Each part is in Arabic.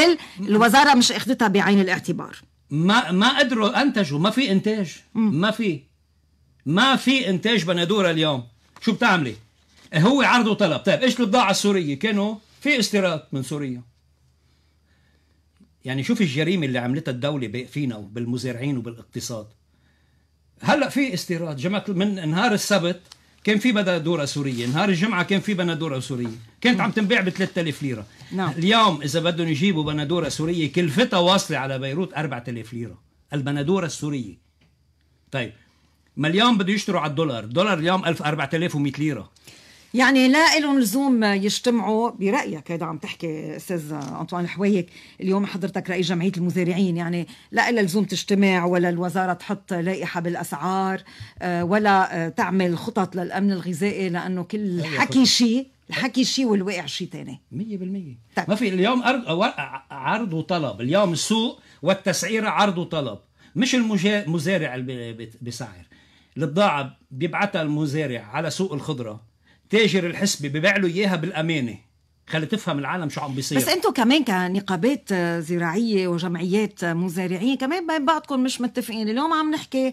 يمكن الوزارة مش اخذتها بعين الاعتبار. ما قدروا انتجوا، ما في انتاج. ما في انتاج بندوره اليوم. شو بتعملي؟ هو عرض وطلب. طيب ايش البضاعه السوريه؟ كانوا في استيراد من سوريا. يعني شوف الجريمه اللي عملتها الدوله فينا وبالمزارعين وبالاقتصاد. هلا في استيراد. جماعه من نهار السبت كان في بندوره سوريه، نهار الجمعه كان في بندوره سوريه، كانت عم تنباع ب 3000 ليره. اليوم اذا بدهم يجيبوا بندوره سوريه كلفتها واصله على بيروت 4000 ليره البندوره السوريه. طيب ما اليوم بده يشتروا على الدولار اليوم 4100 ليره. يعني لا لهم لزوم يجتمعوا برايك. هذا عم تحكي استاذ انطوان حويك اليوم، حضرتك رئيس جمعيه المزارعين، يعني لا لها لزوم تجتمع ولا الوزاره تحط لائحه بالاسعار ولا تعمل خطط للامن الغذائي، لانه كل الحكي شيء والواقع شيء ثاني 100%. طيب. ما في اليوم عرض وطلب. اليوم السوق والتسعيره عرض وطلب، مش المزارع اللي بيسعر. البضاعه بيبعتها المزارع على سوق الخضره، تاجر الحسبة ببيع له اياها بالامانه. خلي تفهم العالم شو عم بيصير. بس انتم كمان كنقابات زراعيه وجمعيات مزارعين كمان بين بعضكم مش متفقين. اليوم عم نحكي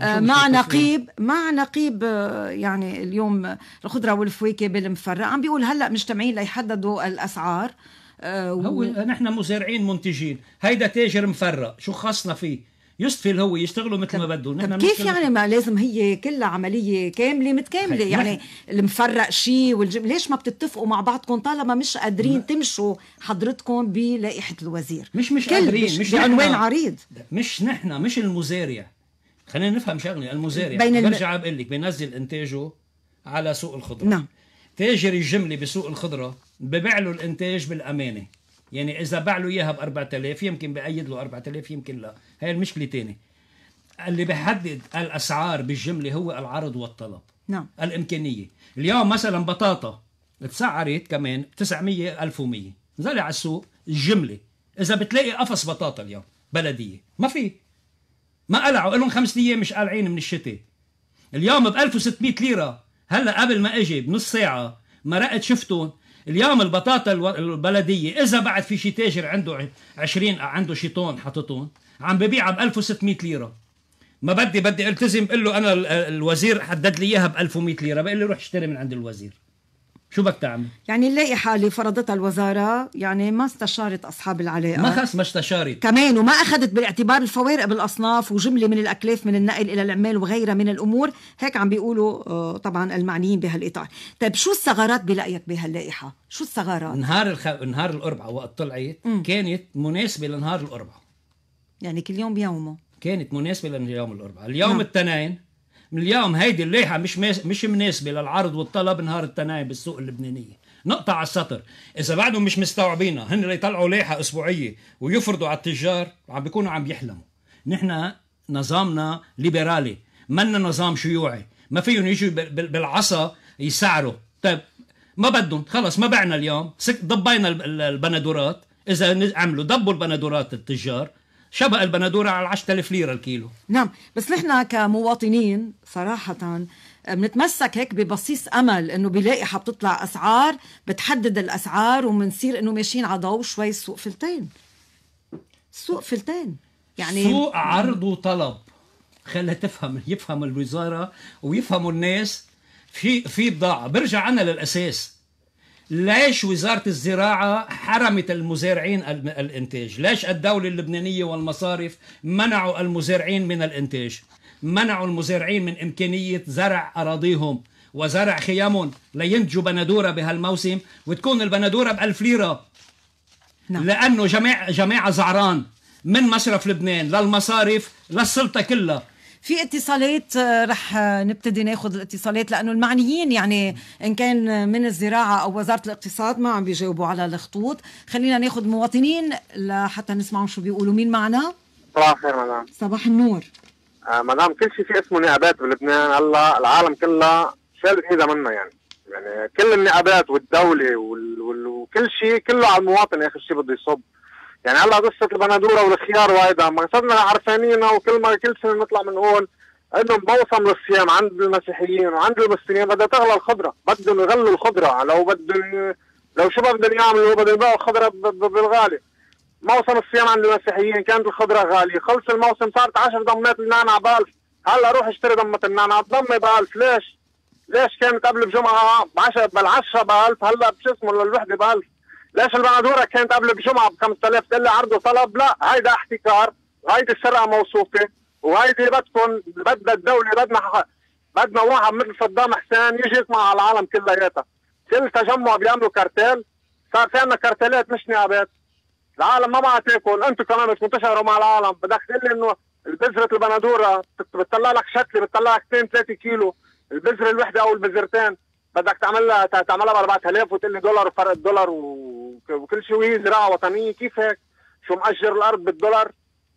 مع نقيب يعني اليوم الخضره والفواكه بالمفرق عم بيقول هلا مجتمعين ليحددوا الاسعار. هو نحن مزارعين منتجين، هيدا تاجر مفرق شو خصنا فيه؟ يستفل هو يشتغلوا مثل ما بدهم. كيف يعني ما لازم هي كلها عملية كاملة متكاملة؟ يعني المفرق شيء ليش ما بتتفقوا مع بعضكم طالما مش قادرين تمشوا حضرتكم بلائحة الوزير؟ مش قادرين، مش بعنوان عريض. مش نحن، مش المزارع. خلينا نفهم شغله. المزارع برجع بقول لك بينزل انتاجه على سوق الخضره. نعم. تاجر الجمله بسوق الخضره ببيع له الانتاج بالامانه. يعني إذا باع له إياها ب4000 يمكن بأيد له 4000 يمكن لا. هاي المشكلة تاني. اللي بيحدد الأسعار بالجملة هو العرض والطلب. نعم. الإمكانية. اليوم مثلا بطاطا تسعرت كمان 900 1100 نزلي على السوق الجملة. إذا بتلاقي قفص بطاطا اليوم بلدية ما قلعوا لهم 5 أيام مش قالعين من الشتاء. اليوم ب 1600 ليرة. هلا قبل ما أجي بنص ساعة مرقت شفتون. اليوم البطاطا البلدية إذا بعد في شي تاجر عنده 20 عنده شي طن حاططون عم ببيعها ب 1600 ليرة. ما بدي التزم بقول له أنا الوزير حدد لي إياها ب 1100 ليرة، بقول لي روح اشتري من عند الوزير. شو بدك تعمل؟ يعني اللائحة اللي فرضتها الوزارة يعني ما استشارت أصحاب العلاقة، ما استشارت كمان، وما أخذت بالاعتبار الفوارق بالأصناف وجملة من الأكلاف من النقل إلى العمال وغيرها من الأمور. هيك عم بيقولوا طبعا المعنيين بهالإطار. طيب شو الثغرات برأيك بهاللائحة؟ شو الثغرات؟ نهار الأربعاء وقت طلعت كانت مناسبة لنهار الأربعاء، يعني كل يوم بيومه كانت مناسبة ليوم الأربعاء. اليوم التنين من اليوم هيدي اللائحة مش مناسبة للعرض والطلب نهار التنين بالسوق اللبنانية. نقطة على السطر. إذا بعدهم مش مستوعبينها هن اللي يطلعوا لائحة أسبوعية ويفرضوا على التجار عم بيكونوا عم يحلموا. نحن نظامنا ليبرالي، منا نظام شيوعي. ما فيهم يجوا بالعصا يسعروا. طيب ما بدهم، خلص ما بعنا اليوم، ضبينا البندورات. إذا عملوا ضبوا البندورات التجار شبه البندورة على 10,000 ليرة الكيلو. نعم، بس نحن كمواطنين صراحة بنتمسك هيك ببصيص أمل إنه بلائحة بتطلع أسعار بتحدد الأسعار ومنصير إنه ماشيين على ضوء شوي. السوق فلتين يعني سوق عرض وطلب. خلها يفهم الوزارة ويفهموا الناس. في بضاعة برجع أنا للأساس. ليش وزارة الزراعة حرمت المزارعين الانتاج؟ ليش الدولة اللبنانية والمصارف منعوا المزارعين من الانتاج؟ منعوا المزارعين من إمكانية زرع أراضيهم وزرع خيامهم لينتجوا بندورة بهالموسم وتكون البندورة ب1000 ليرة. نعم. لأنه جماعة زعران من مصرف لبنان للمصارف للسلطة كلها. في اتصالات رح نبتدي ناخذ الاتصالات لأنه المعنيين يعني إن كان من الزراعة أو وزارة الاقتصاد ما عم بيجاوبوا على الخطوط. خلينا ناخذ مواطنين لحتى نسمعوا شو بيقولوا. مين معنا؟ صباح الخير مدام. صباح النور. مدام كل شيء في اسمه نقابات بلبنان. هلا العالم كلها شالت ايدها منا يعني كل النقابات والدولة وكل شيء كله على المواطن آخر شيء بده يصب. يعني هلا قصة البندورة والخيار وهيدا ما صرنا عرفانينها كل سنة نطلع بنقول انه بموسم الصيام عند المسيحيين وعند المسلمين بدها تغلى الخضرة، بدهم يغلوا الخضرة. لو شو بدهم يعملوا بدهم يبيعوا الخضرة بالغالي. موسم الصيام عند المسيحيين كانت الخضره غاليه، خلص الموسم صارت 10 ضمات النعنع ب1000، هلا روح اشتري ضمه النعنع الضمه ب1000. ليش كانت قبل بجمعه بالعشره ب1000، هلا بشو اسمه للوحده ب1000؟ ليش البندوره كانت قبل بجمعه ب5000؟ تقول لي عرض وطلب؟ لا، هيدا احتكار، وهيدي سرقه موصوفه، وهيدي بدها الدوله، بدنا واحد مثل صدام حسين يجي يسمع على العالم كلياتها. كل تجمع بيعملوا كارتيل، صار في عندنا كارتيلات مش نيابات. العالم ما بقى تاكل، انتم كمان مش منتشروا مع العالم. بدك تقول لي انه البذره البندوره بتطلع لك شتله، بتطلع لك 2 3 كيلو، البذره الوحده او البذرتين بدك تعملها ب 4000 وتقول لي دولار وفرق الدولار وكل شيء، وهي زراعه وطنيه. كيف هيك؟ شو مأجر الارض بالدولار؟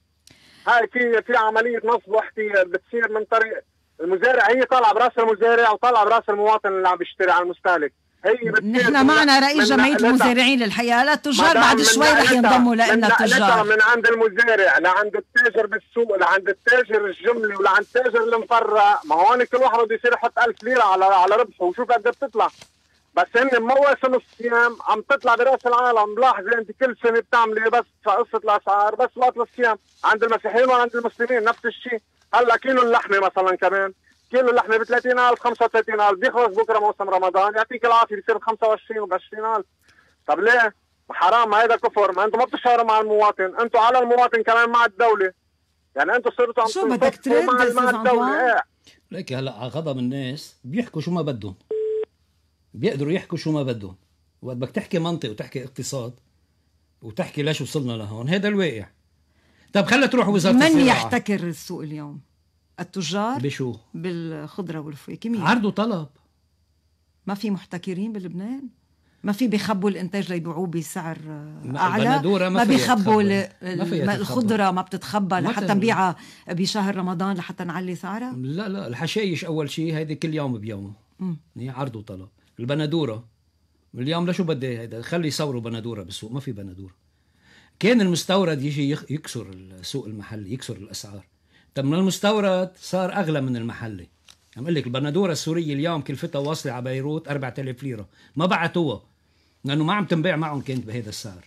هاي في عمليه نصب واحتيال بتصير من طريق المزارع، هي طالعه براس المزارع وطالعه براس المواطن اللي عم بيشتري على المستهلك. نحن معنا رئيس جمعيه المزارعين الحقيقه، لا التجار بعد شوي رح ينضموا لنا التجار. من عند المزارع لعند التاجر بالسوق، لعند التاجر الجملي، ولعند التاجر المفرق. ما هون كل واحد بده يصير يحط 1000 ليره على ربحه، وشوف قد بتطلع. بس هن مواسم الصيام عم تطلع براس العالم. ملاحظه انت كل سنه بتعملي بس قصه الاسعار، بس وقت الصيام عند المسيحيين وعند المسلمين نفس الشيء. هلا كيلو اللحمه مثلا كمان، كيلو اللحمه ب 30,000 35,000، بيخلص بكره موسم رمضان يعطيك العافيه بصير ب 25 وب 20,000. طب ليه؟ حرام، ما هيدا كفر. ما انتم ما بتشتغلوا مع المواطن، انتم على المواطن كمان مع الدوله. يعني انتم صرتوا عم شو بدك ترد مع الدوله. ليك هلا على غضب الناس بيحكوا شو ما بدهم، بيقدروا يحكوا شو ما بدهم. وقت بدك تحكي منطق وتحكي اقتصاد وتحكي ليش وصلنا لهون، هذا الواقع. طب خلينا تروح وزاره الزراعه. من يحتكر السوق اليوم؟ التجار بشو؟ بالخضره والفواكه. مين؟ عرض وطلب. ما في محتكرين بلبنان؟ ما في بيخبوا الانتاج ليبيعوه بسعر اعلى؟ ما بيخبوا الخضره ما بتتخبى لحتى نبيعها بشهر رمضان لحتى نعلي سعرها؟ لا الحشايش اول شيء هيدي كل يوم بيومه، هي عرض وطلب. البندوره اليوم لشو بدي هيدا؟ خلي يصوروا بندوره بالسوق، ما في بندوره. كان المستورد يجي يكسر السوق المحلي، يكسر الاسعار. طب من المستورد صار اغلى من المحلي. عم اقول لك البندوره السوريه اليوم كلفتها واصله على بيروت 4000 ليره، ما بعتوها لانه ما عم تنباع معهم، كانت بهذا السعر.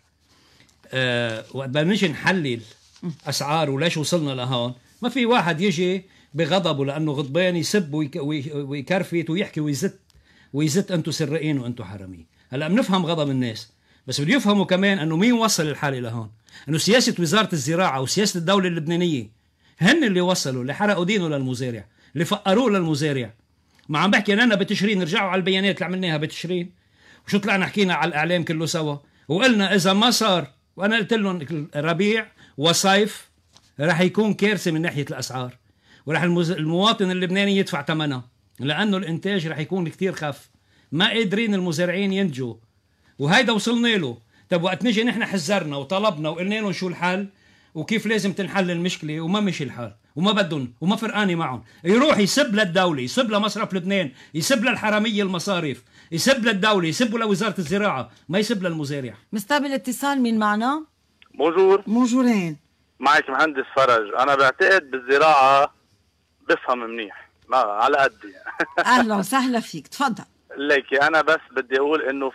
وقت بدنا نجي نحلل اسعار وليش وصلنا لهون، ما في واحد يجي بغضبه لانه غضبان يسب ويكرفت ويحكي ويزت انتم سرقين وانتم حراميين. هلا بنفهم غضب الناس، بس بده يفهموا كمان انه مين وصل الحاله لهون؟ انه سياسه وزاره الزراعه وسياسه الدوله اللبنانيه هن اللي وصلوا، اللي حرقوا دينه للمزارع، اللي فقروه للمزارع. ما عم بحكي انا بتشرين، رجعوا على البيانات اللي عملناها بتشرين وشو طلعنا حكينا على الاعلام كله سوا، وقلنا اذا ما صار، وانا قلت لهم ربيع وصيف رح يكون كارثه من ناحيه الاسعار، ورح المواطن اللبناني يدفع ثمنها، لانه الانتاج رح يكون كتير خف. ما قادرين المزارعين ينتجوا، وهيدا وصلنا له. طب وقت نجي نحن حذرنا وطلبنا وقلنا لهم شو الحل وكيف لازم تنحل المشكله، وما مشي الحال وما بدهم وما فرقاني معهم، يروح يسب للدوله، يسب لمصرف لبنان، يسب للحراميه المصارف، يسب للدوله، يسب لوزاره الزراعه، ما يسب للمزارع. مستقبل اتصال، مين معنا؟ بونجورين. معك مهندس فرج. انا بعتقد بالزراعه بفهم منيح، ما على قدي. اهلا وسهلا فيك، تفضل. ليكي انا بس بدي اقول انه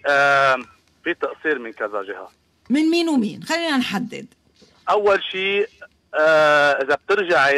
في تقصير من كذا جهه. من مين ومين؟ خلينا نحدد. اول شيء اذا بترجعي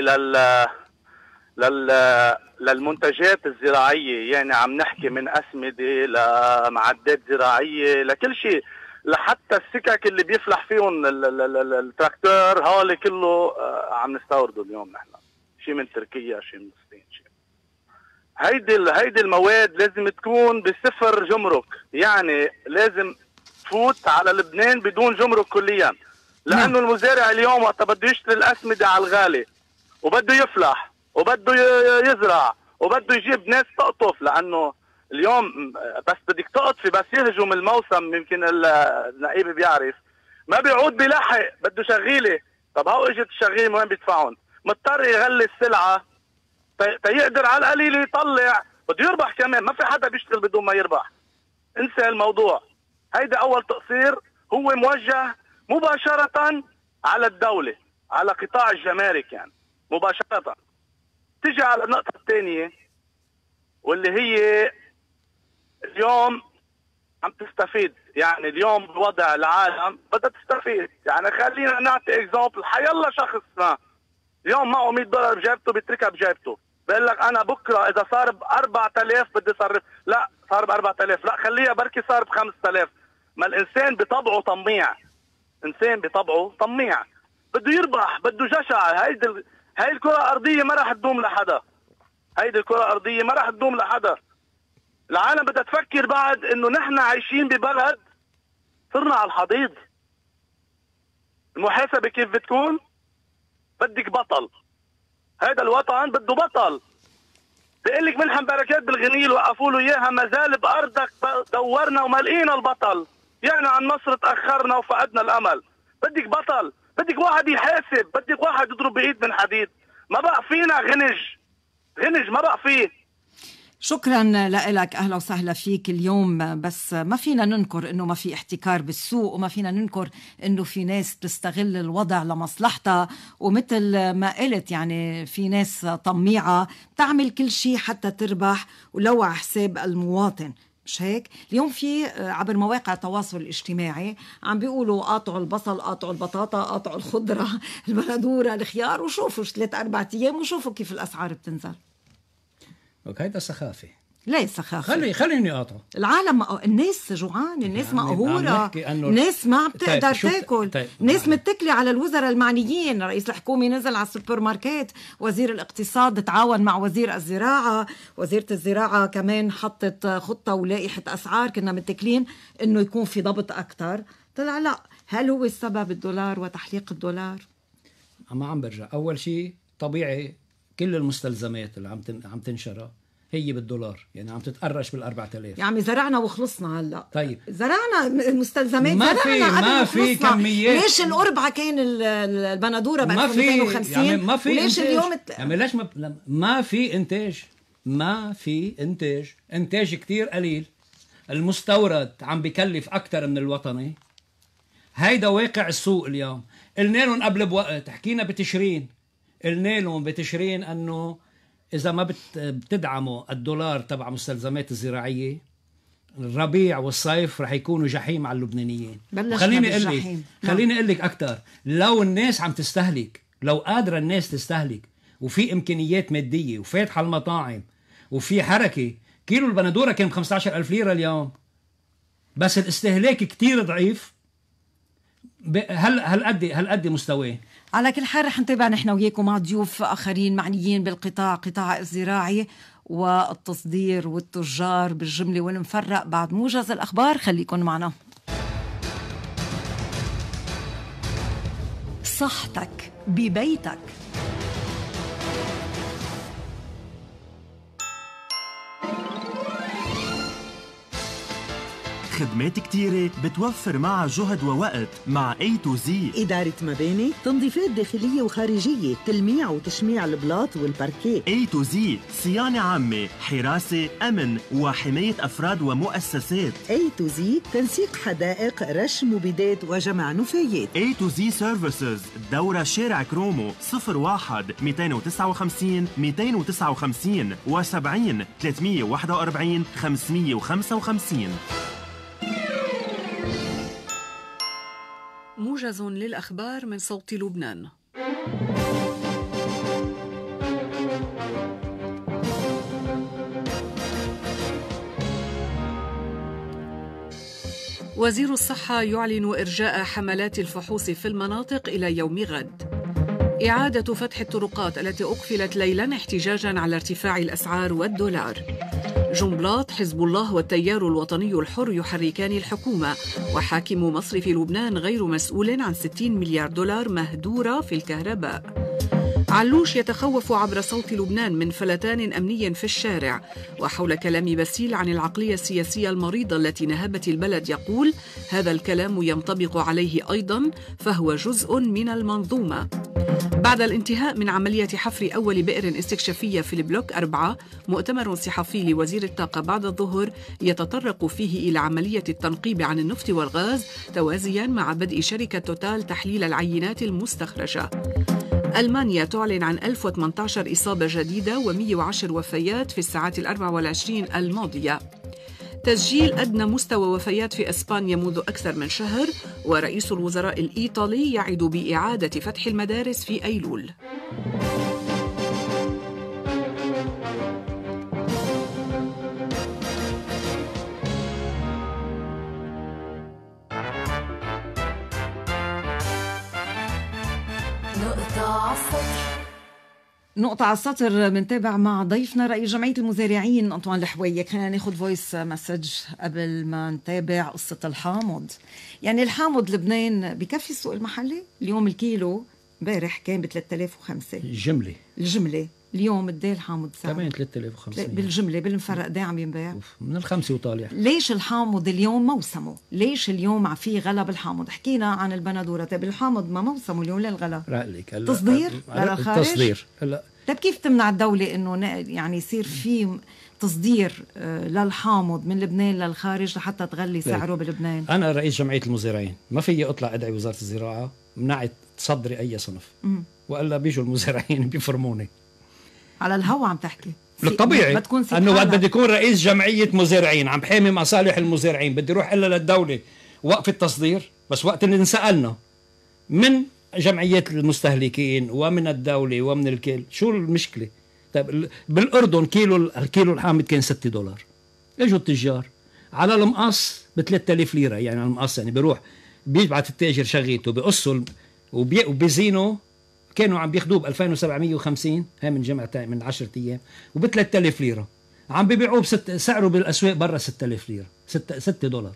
للمنتجات الزراعيه، يعني عم نحكي من اسمده لمعدات زراعيه لكل شيء، لحتى السكك اللي بيفلح فيهم التراكتور، هول كله عم نستورده اليوم نحن، شيء من تركيا، شيء من الصين، شيء. هيدي المواد لازم تكون بصفر جمرك، يعني لازم تفوت على لبنان بدون جمرك كليا، لانه المزارع اليوم وقت بده يشتري الاسمده على الغالي وبده يفلح وبده يزرع وبده يجيب ناس تقطف، لانه اليوم بس بدك تقطفي، بس يهجم الموسم، يمكن النقيب بيعرف، ما بيعود بيلحق، بده شغيله. طب هو اجت الشغيله وين بيدفعون؟ مضطر يغلي السلعه تيقدر على القليل يطلع، بده يربح كمان، ما في حدا بيشتغل بدون ما يربح. انسى الموضوع. هيدا اول تقصير، هو موجه مباشره على الدوله، على قطاع الجمارك، يعني مباشره. تيجي على النقطه الثانيه واللي هي اليوم عم تستفيد. يعني اليوم بوضع العالم بدها تستفيد. يعني خلينا نعطي اكزامبل، حيالله شخص ما اليوم معه $100 بجيبته بيتركها بجيبته، بقول لك انا بكره اذا صار ب 4000 بدي صرف، لا صار ب 4000 لا خليها بركي صار ب 5000. ما الانسان بطبعه طميع، انسان بطبعه طميع، بده يربح، بده جشع. هاي الكره الارضيه ما راح تدوم لحدا، هيدي الكره الارضيه ما راح تدوم لحدا. العالم بدها تفكر بعد انه نحن عايشين ببلد صرنا على الحضيض. المحاسبه كيف بتكون؟ بدك بطل، هذا الوطن بده بطل. بقول لك ملحم بركات بالغنيل وقفوا له اياها، ما زال بارضك دورنا وما لقينا البطل. يعني عن مصر تاخرنا وفقدنا الامل. بدك بطل، بدك واحد يحاسب، بدك واحد يضرب بايد من حديد. ما بقى فينا غنج ما بقى فيه. شكرا لك، أهلا وسهلا فيك اليوم. بس ما فينا ننكر أنه ما في احتكار بالسوق، وما فينا ننكر أنه في ناس تستغل الوضع لمصلحتها، ومثل ما قلت يعني في ناس طميعة تعمل كل شيء حتى تربح ولو على حساب المواطن، مش هيك؟ اليوم في عبر مواقع التواصل الاجتماعي عم بيقولوا قاطعوا البصل، قاطعوا البطاطا، قاطعوا الخضرة، البندورة، الخيار، وشوفوا 3-4 أيام وشوفوا كيف الأسعار بتنزل. هيدا سخافة. ليه سخافة؟ خليني أقاطع. العالم الناس جوعان، الناس مقهورة، الناس ما بتقدر تاكل. الناس متكلة على الوزراء المعنيين. رئيس الحكومة نزل على السوبر ماركت، وزير الاقتصاد تعاون مع وزير الزراعة، وزيرة الزراعة كمان حطت خطة ولائحة أسعار. كنا متكلين إنه يكون في ضبط أكتر، طلع لا. هل هو السبب الدولار وتحليق الدولار؟ ما عم برجع. أول شيء طبيعي كل المستلزمات اللي عم تنشرها هي بالدولار، يعني عم تتقرش بال4000. يعني زرعنا وخلصنا هلا. طيب زرعنا المستلزمات، ما في كميات. ليش القربعة كان البندورة ب 1250 يعني ما في وليش اليوم يعني ليش ما في انتاج كتير قليل. المستورد عم بكلف اكتر من الوطني. هيدا واقع السوق اليوم. قلنا لهم قبل بوقت، حكينا بتشرين، قلنا لهم بتشرين انه اذا ما بتدعموا الدولار تبع مستلزمات الزراعيه، الربيع والصيف رح يكونوا جحيم على اللبنانيين. خليني اقول لك اكثر. لو الناس عم تستهلك، لو قادره الناس تستهلك وفي امكانيات ماديه وفاتحه المطاعم وفي حركه، كيلو البندوره كان ب15,000 ليره اليوم، بس الاستهلاك كتير ضعيف. هل قد مستواه؟ على كل حال رح نتابع نحن وياكم مع ضيوف آخرين معنيين قطاع الزراعي والتصدير والتجار بالجملة والمفرق بعد موجز الأخبار. خليكن معنا. صحتك ببيتك. خدمات كتيرة بتوفر معها جهد ووقت مع A to Z. إدارة مباني، تنظيفات داخلية وخارجية، تلميع وتشميع البلاط والباركيه. A to Z، صيانة عامة، حراسة، أمن وحماية أفراد ومؤسسات. A to Z، تنسيق حدائق، رش مبيدات وجمع نفايات. A to Z Services، دورة شارع كرومو 01 259 259 و70 341 555. موجز للأخبار من صوت لبنان. وزير الصحة يعلن إرجاء حملات الفحوص في المناطق إلى يوم غد. إعادة فتح الطرقات التي أقفلت ليلاً احتجاجاً على ارتفاع الأسعار والدولار. جنبلاط، حزب الله والتيار الوطني الحر يحركان الحكومة، وحاكم مصرف لبنان غير مسؤول عن 60 مليار دولار مهدورة في الكهرباء. علوش يتخوف عبر صوت لبنان من فلتان أمني في الشارع. وحول كلام باسيل عن العقلية السياسية المريضة التي نهبت البلد يقول: هذا الكلام ينطبق عليه أيضا، فهو جزء من المنظومة. بعد الانتهاء من عملية حفر أول بئر استكشافية في البلوك 4، مؤتمر صحفي لوزير الطاقة بعد الظهر يتطرق فيه إلى عملية التنقيب عن النفط والغاز، توازيا مع بدء شركة توتال تحليل العينات المستخرجة. ألمانيا تعلن عن 1018 إصابة جديدة و110 وفيات في الساعات 24 الماضية. تسجيل أدنى مستوى وفيات في إسبانيا منذ أكثر من شهر، ورئيس الوزراء الإيطالي يعد بإعادة فتح المدارس في أيلول. نقطة على السطر منتابع مع ضيفنا رئيس جمعية المزارعين أنطوان الحويك. خلينا ناخد فويس مسج قبل ما نتابع قصة الحامض. يعني الحامض لبنان بكفي السوق المحلي؟ اليوم الكيلو امبارح كان ب 3005 الجملة اليوم قد ايه الحامض سعر؟ كمان 3500 بالجملة بالمفرق قد ايه عم ينباع؟ من الخمسة وطالع. ليش الحامض اليوم موسمه؟ ليش اليوم في غلا بالحامض؟ حكينا عن البندورة، طيب الحامض ما موسمه اليوم للغلا؟ تصدير للخارج؟ تصدير هلا. طيب كيف تمنع الدولة انه يعني يصير في تصدير للحامض من لبنان للخارج لحتى تغلي سعره بلبنان؟ انا رئيس جمعية المزارعين، ما في اطلع ادعي وزارة الزراعة منعت تصدري اي صنف، والا بيجوا المزارعين بيفرموني على الهوا. عم تحكي الطبيعي انه وقت بدي يكون رئيس جمعية مزارعين عم بحامي مصالح المزارعين بدي روح الا للدولة وقف التصدير. بس وقت اللي انسألنا من جمعيات المستهلكين ومن الدولة ومن الكل شو المشكلة؟ طيب بالاردن الكيلو الحامض كان $6. اجوا التجار على المقص ب 3000 ليرة، يعني على المقص يعني بيروح بيبعت التاجر شغيته بقصوا وبيزينوا، كانوا عم بياخدوه ب 2750 هاي من جمع من 10 ايام، وب 3000 ليرة عم بيبيعوه سعره بالاسواق برا 6000 ليرة، $6.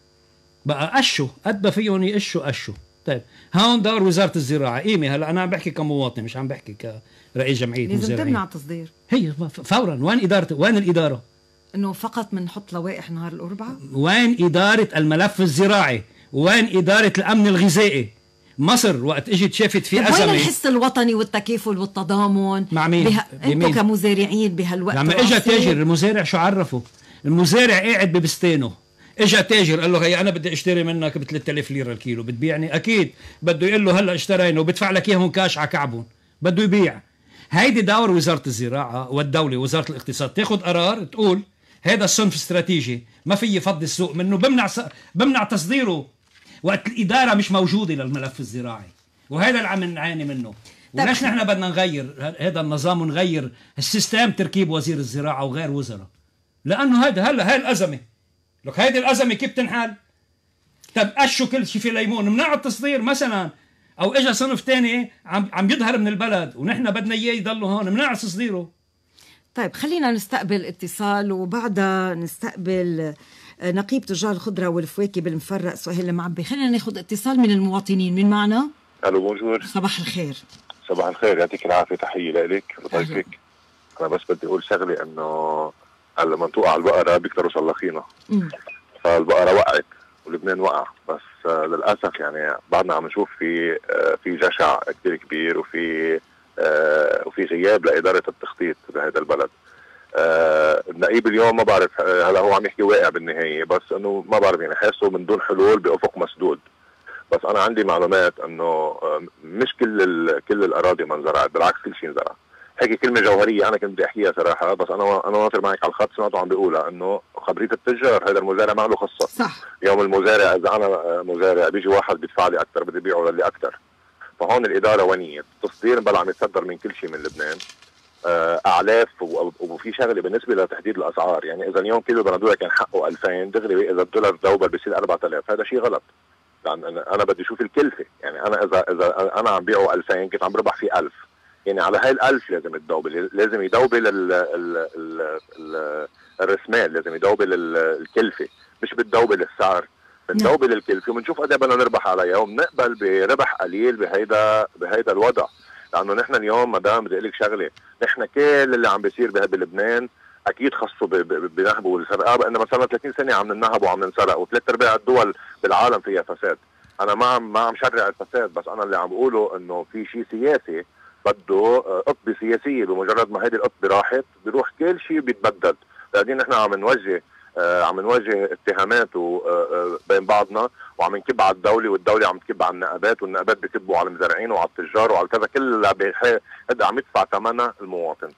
بقى قشوا قد ما فيهم يقشوا. طيب هون دور وزارة الزراعة قيمة. هلا انا عم بحكي كمواطن مش عم بحكي كرئيس جمعية مزارعين. لازم تمنع التصدير هي فورا. وين الإدارة؟ انه فقط بنحط لوائح نهار الأربعاء؟ وين إدارة الملف الزراعي؟ وين إدارة الأمن الغذائي؟ مصر وقت اجت شافت في أزمة، وين الحس الوطني والتكافل والتضامن مع مين؟ انتم كمزارعين بهالوقت؟ لما اجى تاجر المزارع شو عرفه؟ المزارع قاعد ببستانه، اجى تاجر قال له هي انا بدي اشتري منك ب 3000 ليره الكيلو، بتبيعني؟ اكيد بده يقول له هلا اشترينا وبدفع لك اياهم كاش على كعبهم، بده يبيع. هيدي دور وزاره الزراعه والدوله وزاره الاقتصاد تاخذ قرار تقول هذا الصنف استراتيجي ما في يفضي السوق منه، بمنع تصديره وقت الاداره مش موجوده للملف الزراعي. وهذا اللي عم نعاني منه. وليش نحن بدنا نغير هذا النظام ونغير السيستم تركيب وزير الزراعه وغير وزراء؟ لانه هاي الازمه. لك هيدي الأزمة كيف تنحل؟ طب قشوا كل شيء في ليمون، منع التصدير مثلا، أو إجا صنف تاني عم يظهر من البلد ونحن بدنا إياه يضلوا هون، منع تصديره. طيب خلينا نستقبل اتصال وبعدها نستقبل نقيب تجار الخضرة والفواكه بالمفرق سهيل المعبي. خلينا ناخذ اتصال من المواطنين. من معنا؟ الو بونجور. صباح الخير. صباح الخير، يعطيك العافية، تحية لك وضيفك. أنا بس بدي أقول شغلة إنه لما توقع البقرة بيكتروا سلاخينها. فالبقرة وقعت ولبنان وقع، بس للأسف يعني بعدنا عم نشوف في جشع كتير كبير وفي غياب لإدارة التخطيط بهذا البلد. النقيب اليوم ما بعرف، هلا هو عم يحكي واقع بالنهاية، بس إنه ما بعرف يعني حاسه من دون حلول بأفق مسدود. بس أنا عندي معلومات إنه مش كل الأراضي ما انزرعت، بالعكس كل شيء انزرع. هيك كلمة جوهرية أنا كنت بدي أحكيها صراحة، بس أنا ناطر معك على الخط سمعته عم بيقولها إنه خبرية التجار هذا المزارع ما له قصة. صح. يوم المزارع إذا أنا مزارع بيجي واحد بيدفع لي أكثر بدي أبيعه للي أكثر. فهون الإدارة ونية التصدير بلا عم يتصدر من كل شيء من لبنان. أعلاف وفي شغلة بالنسبة لتحديد الأسعار، يعني إذا اليوم كيلو بندورة كان حقه 2000 دغري إذا الدولار دوبل بيصير 4000، هذا شيء غلط. لأن أنا بدي أشوف الكلفة، يعني أنا إذا أنا عم بيعه 2000 كنت عم بربح فيه 1000. يعني على هاي ال1000 لازم تدوبل، لازم يدوبل الرسمال، لازم يدوبل الكلفة، مش بتدوبل السعر، بندوبل الكلفة وبنشوف قد ايه بدنا نربح عليها وبنقبل بربح قليل بهيدا الوضع. لأنه نحن اليوم مدام بدي أقول لك شغلة، نحن كل اللي عم بيصير بلبنان أكيد خصه بنهب والسرقة، بأن مثلا 30 سنة عم ننهب وعم ننسرق، وثلاث أرباع الدول بالعالم فيها فساد. أنا ما عم شرع الفساد، بس أنا اللي عم بقوله إنه في شيء سياسي بده قطبة سياسية، بمجرد ما هيدي القطبة راحت بيروح كل شيء بيتبدل. بعدين نحن عم نوجه اتهامات بين بعضنا وعم نكب على الدولة، والدولة عم تكب على النقابات، والنقابات بيكبوا على المزارعين وعلى التجار وعلى كذا، كل عم يدفع ثمنها المواطن.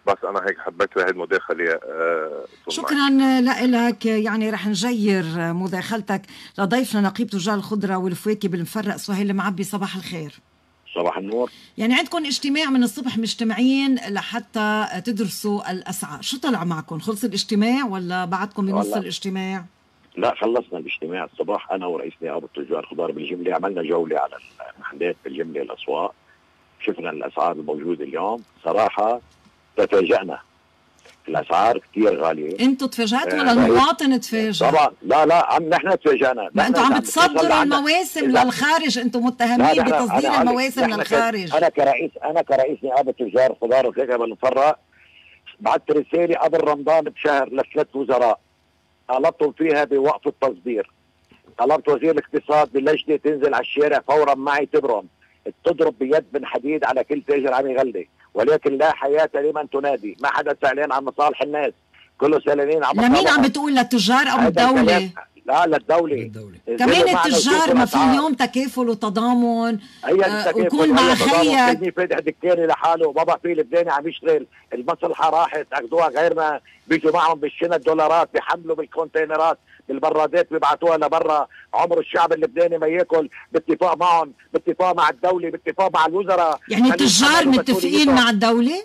بس انا هيك حبيت بهي المداخله. شكرا لك. يعني رح نجير مداخلتك لضيفنا نقيب تجار الخضره والفواكه بالمفرق سهيل المعبي. صباح الخير. صباح النور. يعني عندكم اجتماع من الصبح مجتمعين لحتى تدرسوا الاسعار، شو طلع معكم؟ خلص الاجتماع ولا بعدكم بنص الاجتماع؟ لا خلصنا الاجتماع الصباح، انا ورئيس نقابه تجار الخضار بالجمله عملنا جوله على المحلات بالجمله الاسواق، شفنا الاسعار الموجوده اليوم. صراحه تفاجأنا، الاسعار كثير غاليه. انتوا تفاجأتوا ولا المواطن تفاجأ؟ طبعا لا نحن تفاجأنا. ما انتوا عم بتصدروا المواسم للخارج، انتوا متهمين بتصدير المواسم للخارج. انا كرئيس نقابه تجار الخضار والفاكهه بالمفرق بعثت رساله قبل رمضان بشهر ل3 وزراء طلبتهم فيها بوقف التصدير. طلبت وزير الاقتصاد باللجنه تنزل على الشارع فورا معي تبرم تضرب بيد من حديد على كل تاجر عم يغلي، ولكن لا حياه لمن تنادي. ما حدا سألان عن مصالح الناس، كله سألانين عن مصالح. لمين عم بتقول؟ للتجار او الدوله؟ لا للدوله. كمان التجار ما في اليوم تكافل وتضامن وكون مع خيك. كلني فاتح دكاني لحاله وما بقى في لبناني عم يشتغل، المصلحه راحت اخذوها غيرنا، بيجوا معهم بالشنط دولارات بيحملوا بالكونتينرات بالبرادات بيبعتوها لبرا. عمر الشعب اللبناني ما ياكل باتفاق معهم، باتفاق مع الدوله، باتفاق مع الوزراء. يعني التجار متفقين مع الدوله؟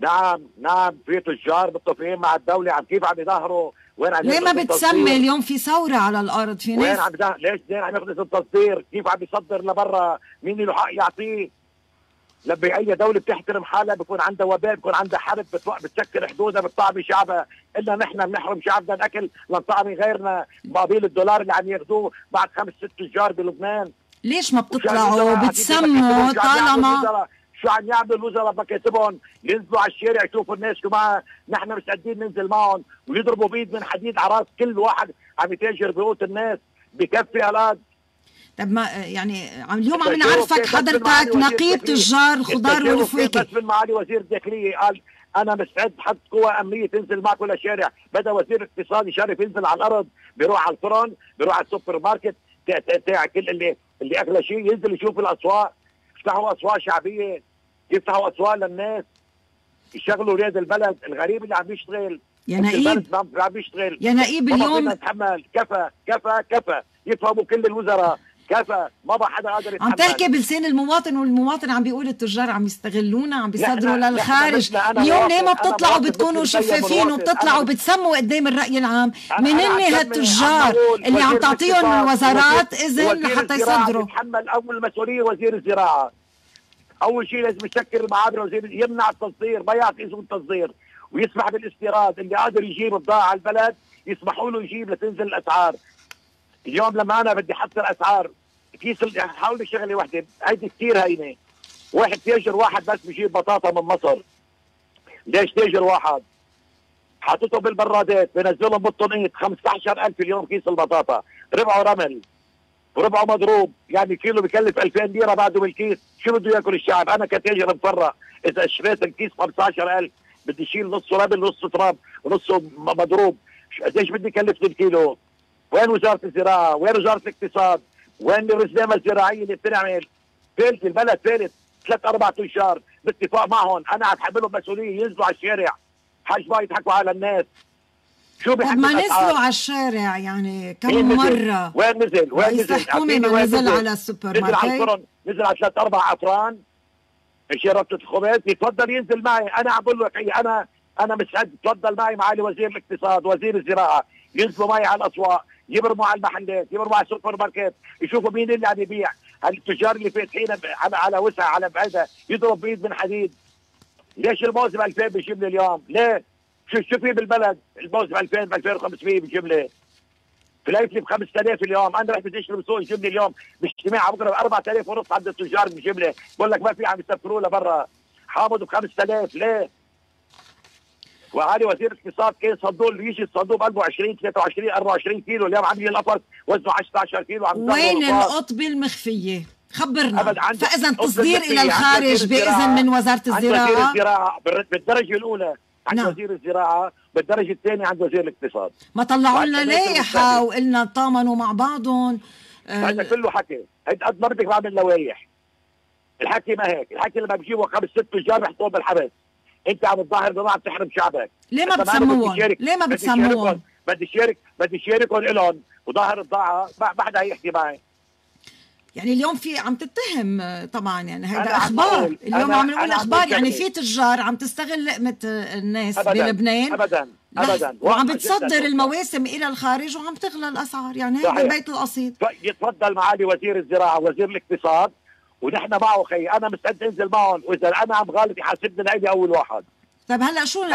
نعم في تجار متفقين مع الدوله. عم كيف عم يظهروا؟ وين عم ليه ما بتسمي؟ اليوم في ثوره على الارض، في ناس وين عم ليش عم يخلص التصدير؟ كيف عم يصدر لبرا؟ مين له حق يعطيه؟ لما اي دوله بتحترم حالها بيكون عندها وباء، بيكون عندها حرب بتسكر حدودها، بتطعمي شعبها. الا نحن بنحرم شعبنا الاكل لنطعمي غيرنا مقابل الدولار اللي عم ياخذوه بعد 5 6 تجار بلبنان. ليش ما بتطلعوا بتسموا؟ طالما شو عم يعملوا الوزراء مكاتبهم؟ ينزلوا على الشارع يشوفوا الناس شو معها، نحن مستعدين ننزل معهم ويضربوا بيد من حديد على راس كل واحد عم يتاجر بقوت الناس. بكفي هالقد. طب ما يعني اليوم عم نعرفك حضرتك نقيب تجار الخضار والفواكه. بس من معالي وزير الداخليه قال انا مستعد حط قوى امنيه تنزل معكم للشارع. بدا وزير الاقتصاد يشرف ينزل على الارض، بيروح على الفرن، بيروح على السوبر ماركت تاع كل اللي اغلى شيء، ينزل يشوف الاسواق. يفتحوا اسواق شعبيه، يفتحوا اسواق للناس، يشغلوا اولاد البلد. الغريب اللي عم يشتغل يا نقيب عم يشتغل يا نقيب اليوم نتحمل. كفى يفهموا كل الوزراء. كفى ما بقى حدا قادر يتحمل. عم تحكي بلسان المواطن، والمواطن عم بيقول التجار عم يستغلونا، عم بيصدروا للخارج. اليوم ليه ما بتطلعوا بتكونوا شفافين وبتطلعوا بتسموا قدام الرأي العام؟ منن هالتجار اللي عم تعطيهم الوزارات اذن لحتى يصدروا؟ يتحمل اول مسؤوليه وزير الزراعه. اول شيء لازم يسكر المعابر، وزير يمنع التصدير، ما يعطي اذن التصدير، ويسمح بالاستيراد. اللي قادر يجيب بضاعه على البلد يسمحوا له يجيب لتنزل الاسعار. اليوم لما انا بدي احط الاسعار كيس حاول لي شغله وحده هيدي كثير هينه. واحد تاجر واحد بس بيجيب بطاطا من مصر. ليش تاجر واحد؟ حاططه بالبرادات بنزلهم بالطنيط 15,000 اليوم كيس البطاطا، ربعه رمل وربعه مضروب، يعني كيلو بكلف 2000 ليره بعده بالكيس. شو بده ياكل الشعب؟ انا كتاجر مفرق اذا اشتريت الكيس 15,000 بدي اشيل نصه رمل نصه تراب ونصه مضروب. قديش بدي كلفني الكيلو؟ وين وزاره الزراعه؟ وين وزاره الاقتصاد؟ وين الرزنامه الزراعيه اللي بتنعمل؟ فالت البلد، فالت 3-4 تجار باتفاق معهم. انا عم حملهم مسؤوليه ينزلوا على الشارع. حاج ما يضحكوا على الناس. شو بحكوا؟ ما نزلوا على الشارع يعني كم مره؟ وين نزل؟ رئيس الحكومه ما نزل على السوبر ماركت؟ نزل على الفرن، نزل على 3-4 افران شربت الخبز. يتفضل ينزل معي. انا عم بقول لك انا مستعد. تفضل معي معالي وزير الاقتصاد وزير الزراعه، ينزلوا معي على الاسواق، يبرموا على المحلات، يبرموا على السوبر ماركت، يشوفوا مين اللي عم يبيع. التجار اللي فاتحين على وسع على بعيده يضرب بايد من حديد. ليش الموسم 2000 بالجمله اليوم؟ ليه؟ شو في بالبلد؟ الموسم 2000 ب 2500 بالجمله. فلايتلي ب 5000 اليوم. انا رحت بدي اشتري بسوق الجمله اليوم باجتماع بكره ب 4000 ونص عند التجار بالجمله، بقول لك ما في عم يسفروا لبرا. حامض ب 5000 ليه؟ وعالي وزير الاقتصاد كان صندوق يجي الصندوق بقلبه 20 23 24 كيلو، اليوم عم يجي القفص وزنه 16 كيلو. عم وين القطبه المخفيه؟ خبرنا. فاذا التصدير الى الخارج باذن من وزاره الزراعه. وزير الزراعه بالدرجه اولى عند وزير الزراعه، بالدرجه الثانيه عند وزير الاقتصاد. ما طلعوا لنا لائحه وقلنا طامنوا مع بعضهم. هذا كله حكي. هيدا قد ما بدك بعمل لوائح. الحكي ما هيك. الحكي لما بجيبوا 5-6 تجار بيحطوهم بالحبس. انت عم تظاهر بضاعه بتحرم شعبك. ليه ما بتسموهم؟ ليه ما بتسموهم؟ بدي شاركهم لهم وظاهر الضاعه ما حدا هيحكي معي. يعني اليوم في عم تتهم طبعا، يعني هذا اخبار اليوم عم نقول اخبار، يعني في تجار عم تستغل لقمه الناس بلبنان ابدا وعم بتصدر المواسم الى الخارج وعم تغلى الاسعار، يعني هذا البيت القصيد. يتفضل معالي وزير الزراعه وزير الاقتصاد ونحن معه خي، انا مستعد انزل معهم واذا انا عم غلط يحاسبني لإلي اول واحد. طيب هلا شو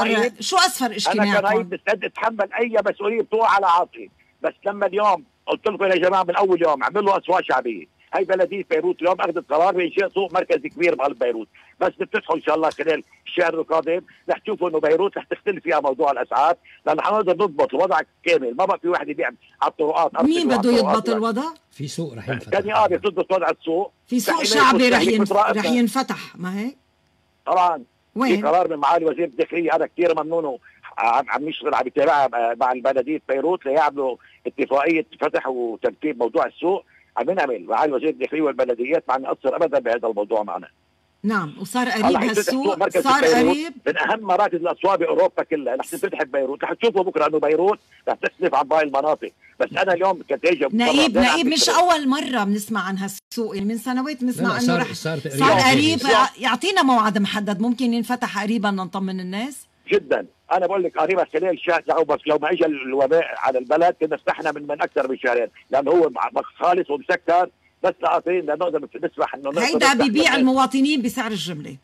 اسفر اشكالياتكم؟ انا كرهيب مستعد اتحمل اي مسؤوليه بتوقع على عاتقي، بس لما اليوم قلت لكم يا جماعه من اول يوم عملوا اسواق شعبيه، هي بلديه بيروت اليوم اخذت قرار بانشاء سوق مركزي كبير بقلب بيروت، بس بتفتحوا ان شاء الله خلال الشهر القادم رح تشوفوا انه بيروت رح تختلف فيها موضوع الاسعار، لانه حنقدر نضبط الوضع كامل، ما بقى في واحد يبيع على الطرقات. مين بده يضبط الوضع؟ في سوق رح ينفتح، كان قادر تضبط وضع السوق، في سوق شعبي رح ينفتح، ما هيك؟ طبعا وين؟ في قرار من معالي وزير الداخليه، انا كثير ممنونه، عم يشتغل عم يتابعها مع البلديه بيروت ليعملوا اتفاقيه فتح وترتيب موضوع السوق، عم نعمل معالي وزير الداخليه والبلديات ما عم نقصر ابدا بهذا الموضوع معنا. نعم، وصار قريب هالسوق، صار قريب من اهم مراكز الاسواق باوروبا كلها، رح تنفتح ببيروت، رح تشوفوا بكره انه بيروت رح تختلف عن باقي المناطق، بس انا اليوم كتاجر نقيب مش اول مره بنسمع عن هالسوق، يعني من سنوات بنسمع انه رح صار قريب. يعطينا موعد محدد ممكن ينفتح قريبا نطمن الناس؟ جدا، انا بقول لك قريبا خلال شهر، بس لو ما اجى الوباء على البلد كنا فتحنا من اكثر من شهرين، لانه هو خالص ومسكر بس لقاطين لنقدر نسمح انه هيدا ببيع المواطنين بسعر الجمله،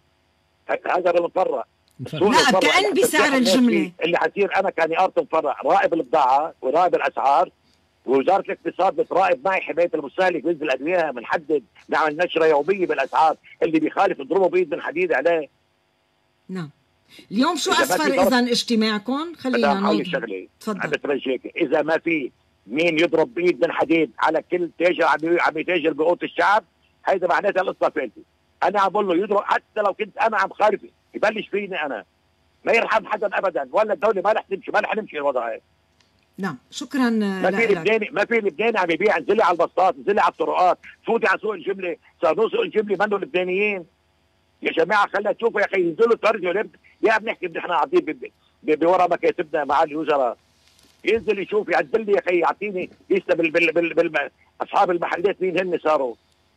هذا المفرق لا كأن بسعر الجمله اللي حصير. انا كنقابه مفرق راقب البضاعه وراقب الاسعار، ووزاره الاقتصاد بتراقب معي حمايه المستهلك، بنزل ادويه بنحدد، نعمل نشره يوميه بالاسعار، اللي بيخالف نضربه بايد من حديد عليه. نعم، اليوم شو اسفر اذا اجتماعكم؟ خلينا نقول شغله، عم بترجيك اذا ما في مين يضرب بايد من حديد على كل تاجر عم يتاجر بقوت الشعب، هيدا معناتها القصه فلتي. انا عم بقول له يضرب، حتى لو كنت انا عم خالفه يبلش فيني انا، ما يرحم حدا ابدا، ولا الدوله ما رح نمشي الوضع هيك. نعم شكرا. ما في لبناني عم يبيع، انزلي على البسطات، انزلي على الطرقات، فوتي على سوق الجمله، صار سوق الجمله منه لبنانيين يا جماعه. خلينا تشوفوا يا اخي، ينزلوا ترجوا يا بنحكي نحن قاعدين بورا مكاتبنا معالي الوزراء، ينزل يشوف يعدل لي يا اخي، يعطيني لسه اصحاب المحلات مين هن صاروا.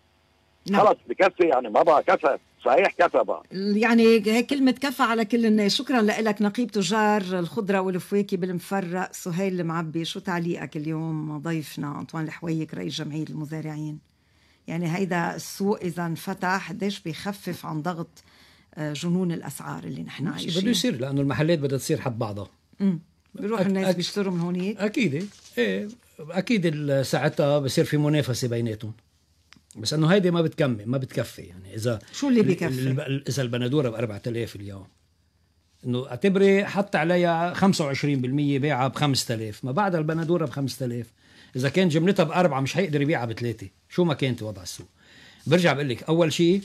خلص بكفي، يعني ما بقى كفى، صحيح كفى بقى، يعني هيك كلمة كفى على كل الناس. شكرا لك نقيب تجار الخضرة والفواكه بالمفرق سهيل المعبي. شو تعليقك اليوم ضيفنا أنطوان الحويك رئيس جمعية المزارعين؟ يعني هيدا السوق إذا انفتح قديش بيخفف عن ضغط جنون الأسعار اللي نحن عايشين؟ بده يصير، لأنه المحلات بدها تصير حد بعضها. بيروح الناس بيشتروا من هونيك أكيد. إيه أكيد ساعتها بصير في منافسة بيناتهم، بس انه هيدي ما بتكفي. يعني اذا شو اللي بكفي؟ اذا البندوره ب 4000 اليوم، انه اعتبري حط عليها 25% بيعها ب 5000، ما بعد البندوره ب 5000 اذا كان جملتها ب4 مش هيقدر يبيعها ب3 شو ما كانت وضع السوق. برجع بقول لك اول شيء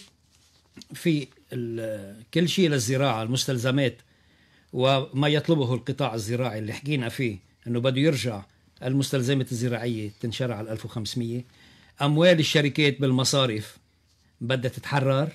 في كل شيء للزراعه، المستلزمات وما يطلبه القطاع الزراعي اللي حكينا فيه انه بده يرجع المستلزمات الزراعيه تنشرع على 1500. أموال الشركات بالمصارف بدها تتحرر،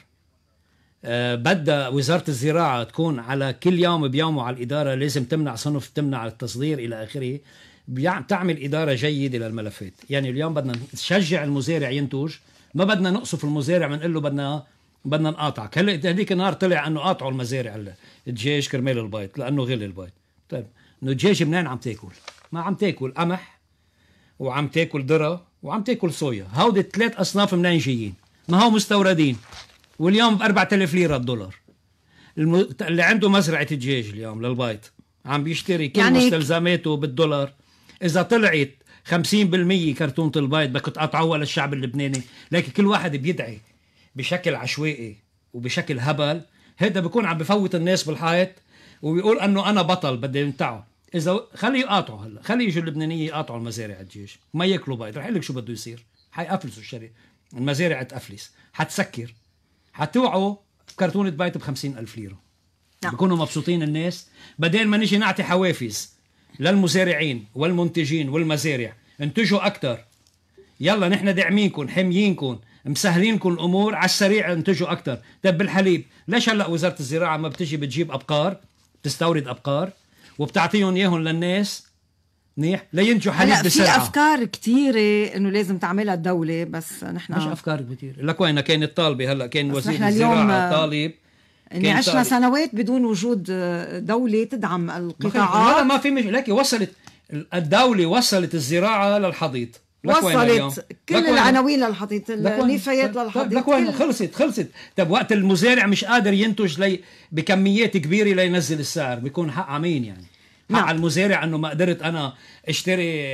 بدها وزارة الزراعة تكون على كل يوم بيومه على الإدارة، لازم تمنع صنف، تمنع التصدير إلى آخره، تعمل إدارة جيدة للملفات. يعني اليوم بدنا نشجع المزارع ينتج، ما بدنا نقصف المزارع بنقول له بدنا نقاطعك. هلا هذيك النهار طلع انه قاطعوا المزارع الدجاج كرمال البيض لانه غلي البيض. طيب انه الدجاج منين عم تاكل؟ ما عم تاكل قمح وعم تاكل ذره وعم تاكل صويا، هودي الثلاث اصناف منين جايين؟ ما هو مستوردين، واليوم ب 4000 ليره الدولار. اللي عنده مزرعه دجاج اليوم للبيض عم بيشتري كل يعني مستلزماته بالدولار. اذا طلعت 50% كرتونة البيض بدك تقطعوها للشعب اللبناني، لكن كل واحد بيدعي بشكل عشوائي وبشكل هبل، هذا بيكون عم بفوت الناس بالحائط وبيقول انه انا بطل بدي امتعه. اذا خلي يقاطعوا، هلا خلي يجوا اللبنانيين يقاطعوا المزارع الدجاج ما ياكلوا بيض، رح لك شو بده يصير، حيقفلسوا المزارع تقفلس، حتسكر، حتوعوا كرتونة بيض ب50,000 ليرة. بيكونوا مبسوطين الناس، بدل ما نيجي نعطي حوافز للمزارعين والمنتجين والمزارع، انتجوا أكتر، يلا نحن داعمينكم حميينكم، مسهلين كل الامور على السريع انتجوا اكثر. طيب بالحليب ليش هلا وزاره الزراعه ما بتجي بتجيب ابقار، بتستورد ابقار وبتعطيهم اياهم للناس منيح لينتجوا حليب بسرعه؟ في افكار كثيره انه لازم تعملها الدوله، بس نحن مش افكار كثير. لك وين كانت طالبه هلا كان وزير الزراعه طالب اني عشنا سنوات بدون وجود دوله تدعم القطاعات. لا ما في مش لك وصلت الدوله وصلت الزراعه للحضيض، وصلت كل العناوين للحضيض، النفايات للحضيض. لك وين خلصت. طب وقت المزارع مش قادر ينتج بكميات كبيره لينزل السعر، بيكون حق عمين يعني حق المزارع انه ما قدرت انا اشتري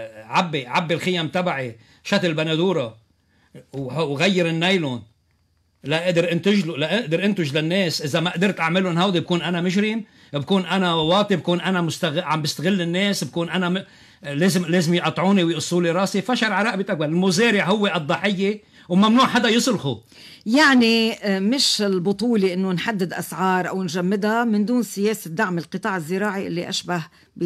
عبي الخيم تبعي شتل بندوره وغير النايلون لا قدر انتج للناس. اذا ما قدرت اعملهم هودي بكون انا مجرم، بكون انا واطي، بكون انا عم بستغل الناس، بكون انا لازم يقطعوني ويقصوا لي راسي. فشر على رقبتك. المزارع هو الضحيه وممنوع حدا يصرخه. يعني مش البطولة انه نحدد اسعار او نجمدها من دون سياسة دعم القطاع الزراعي اللي اشبه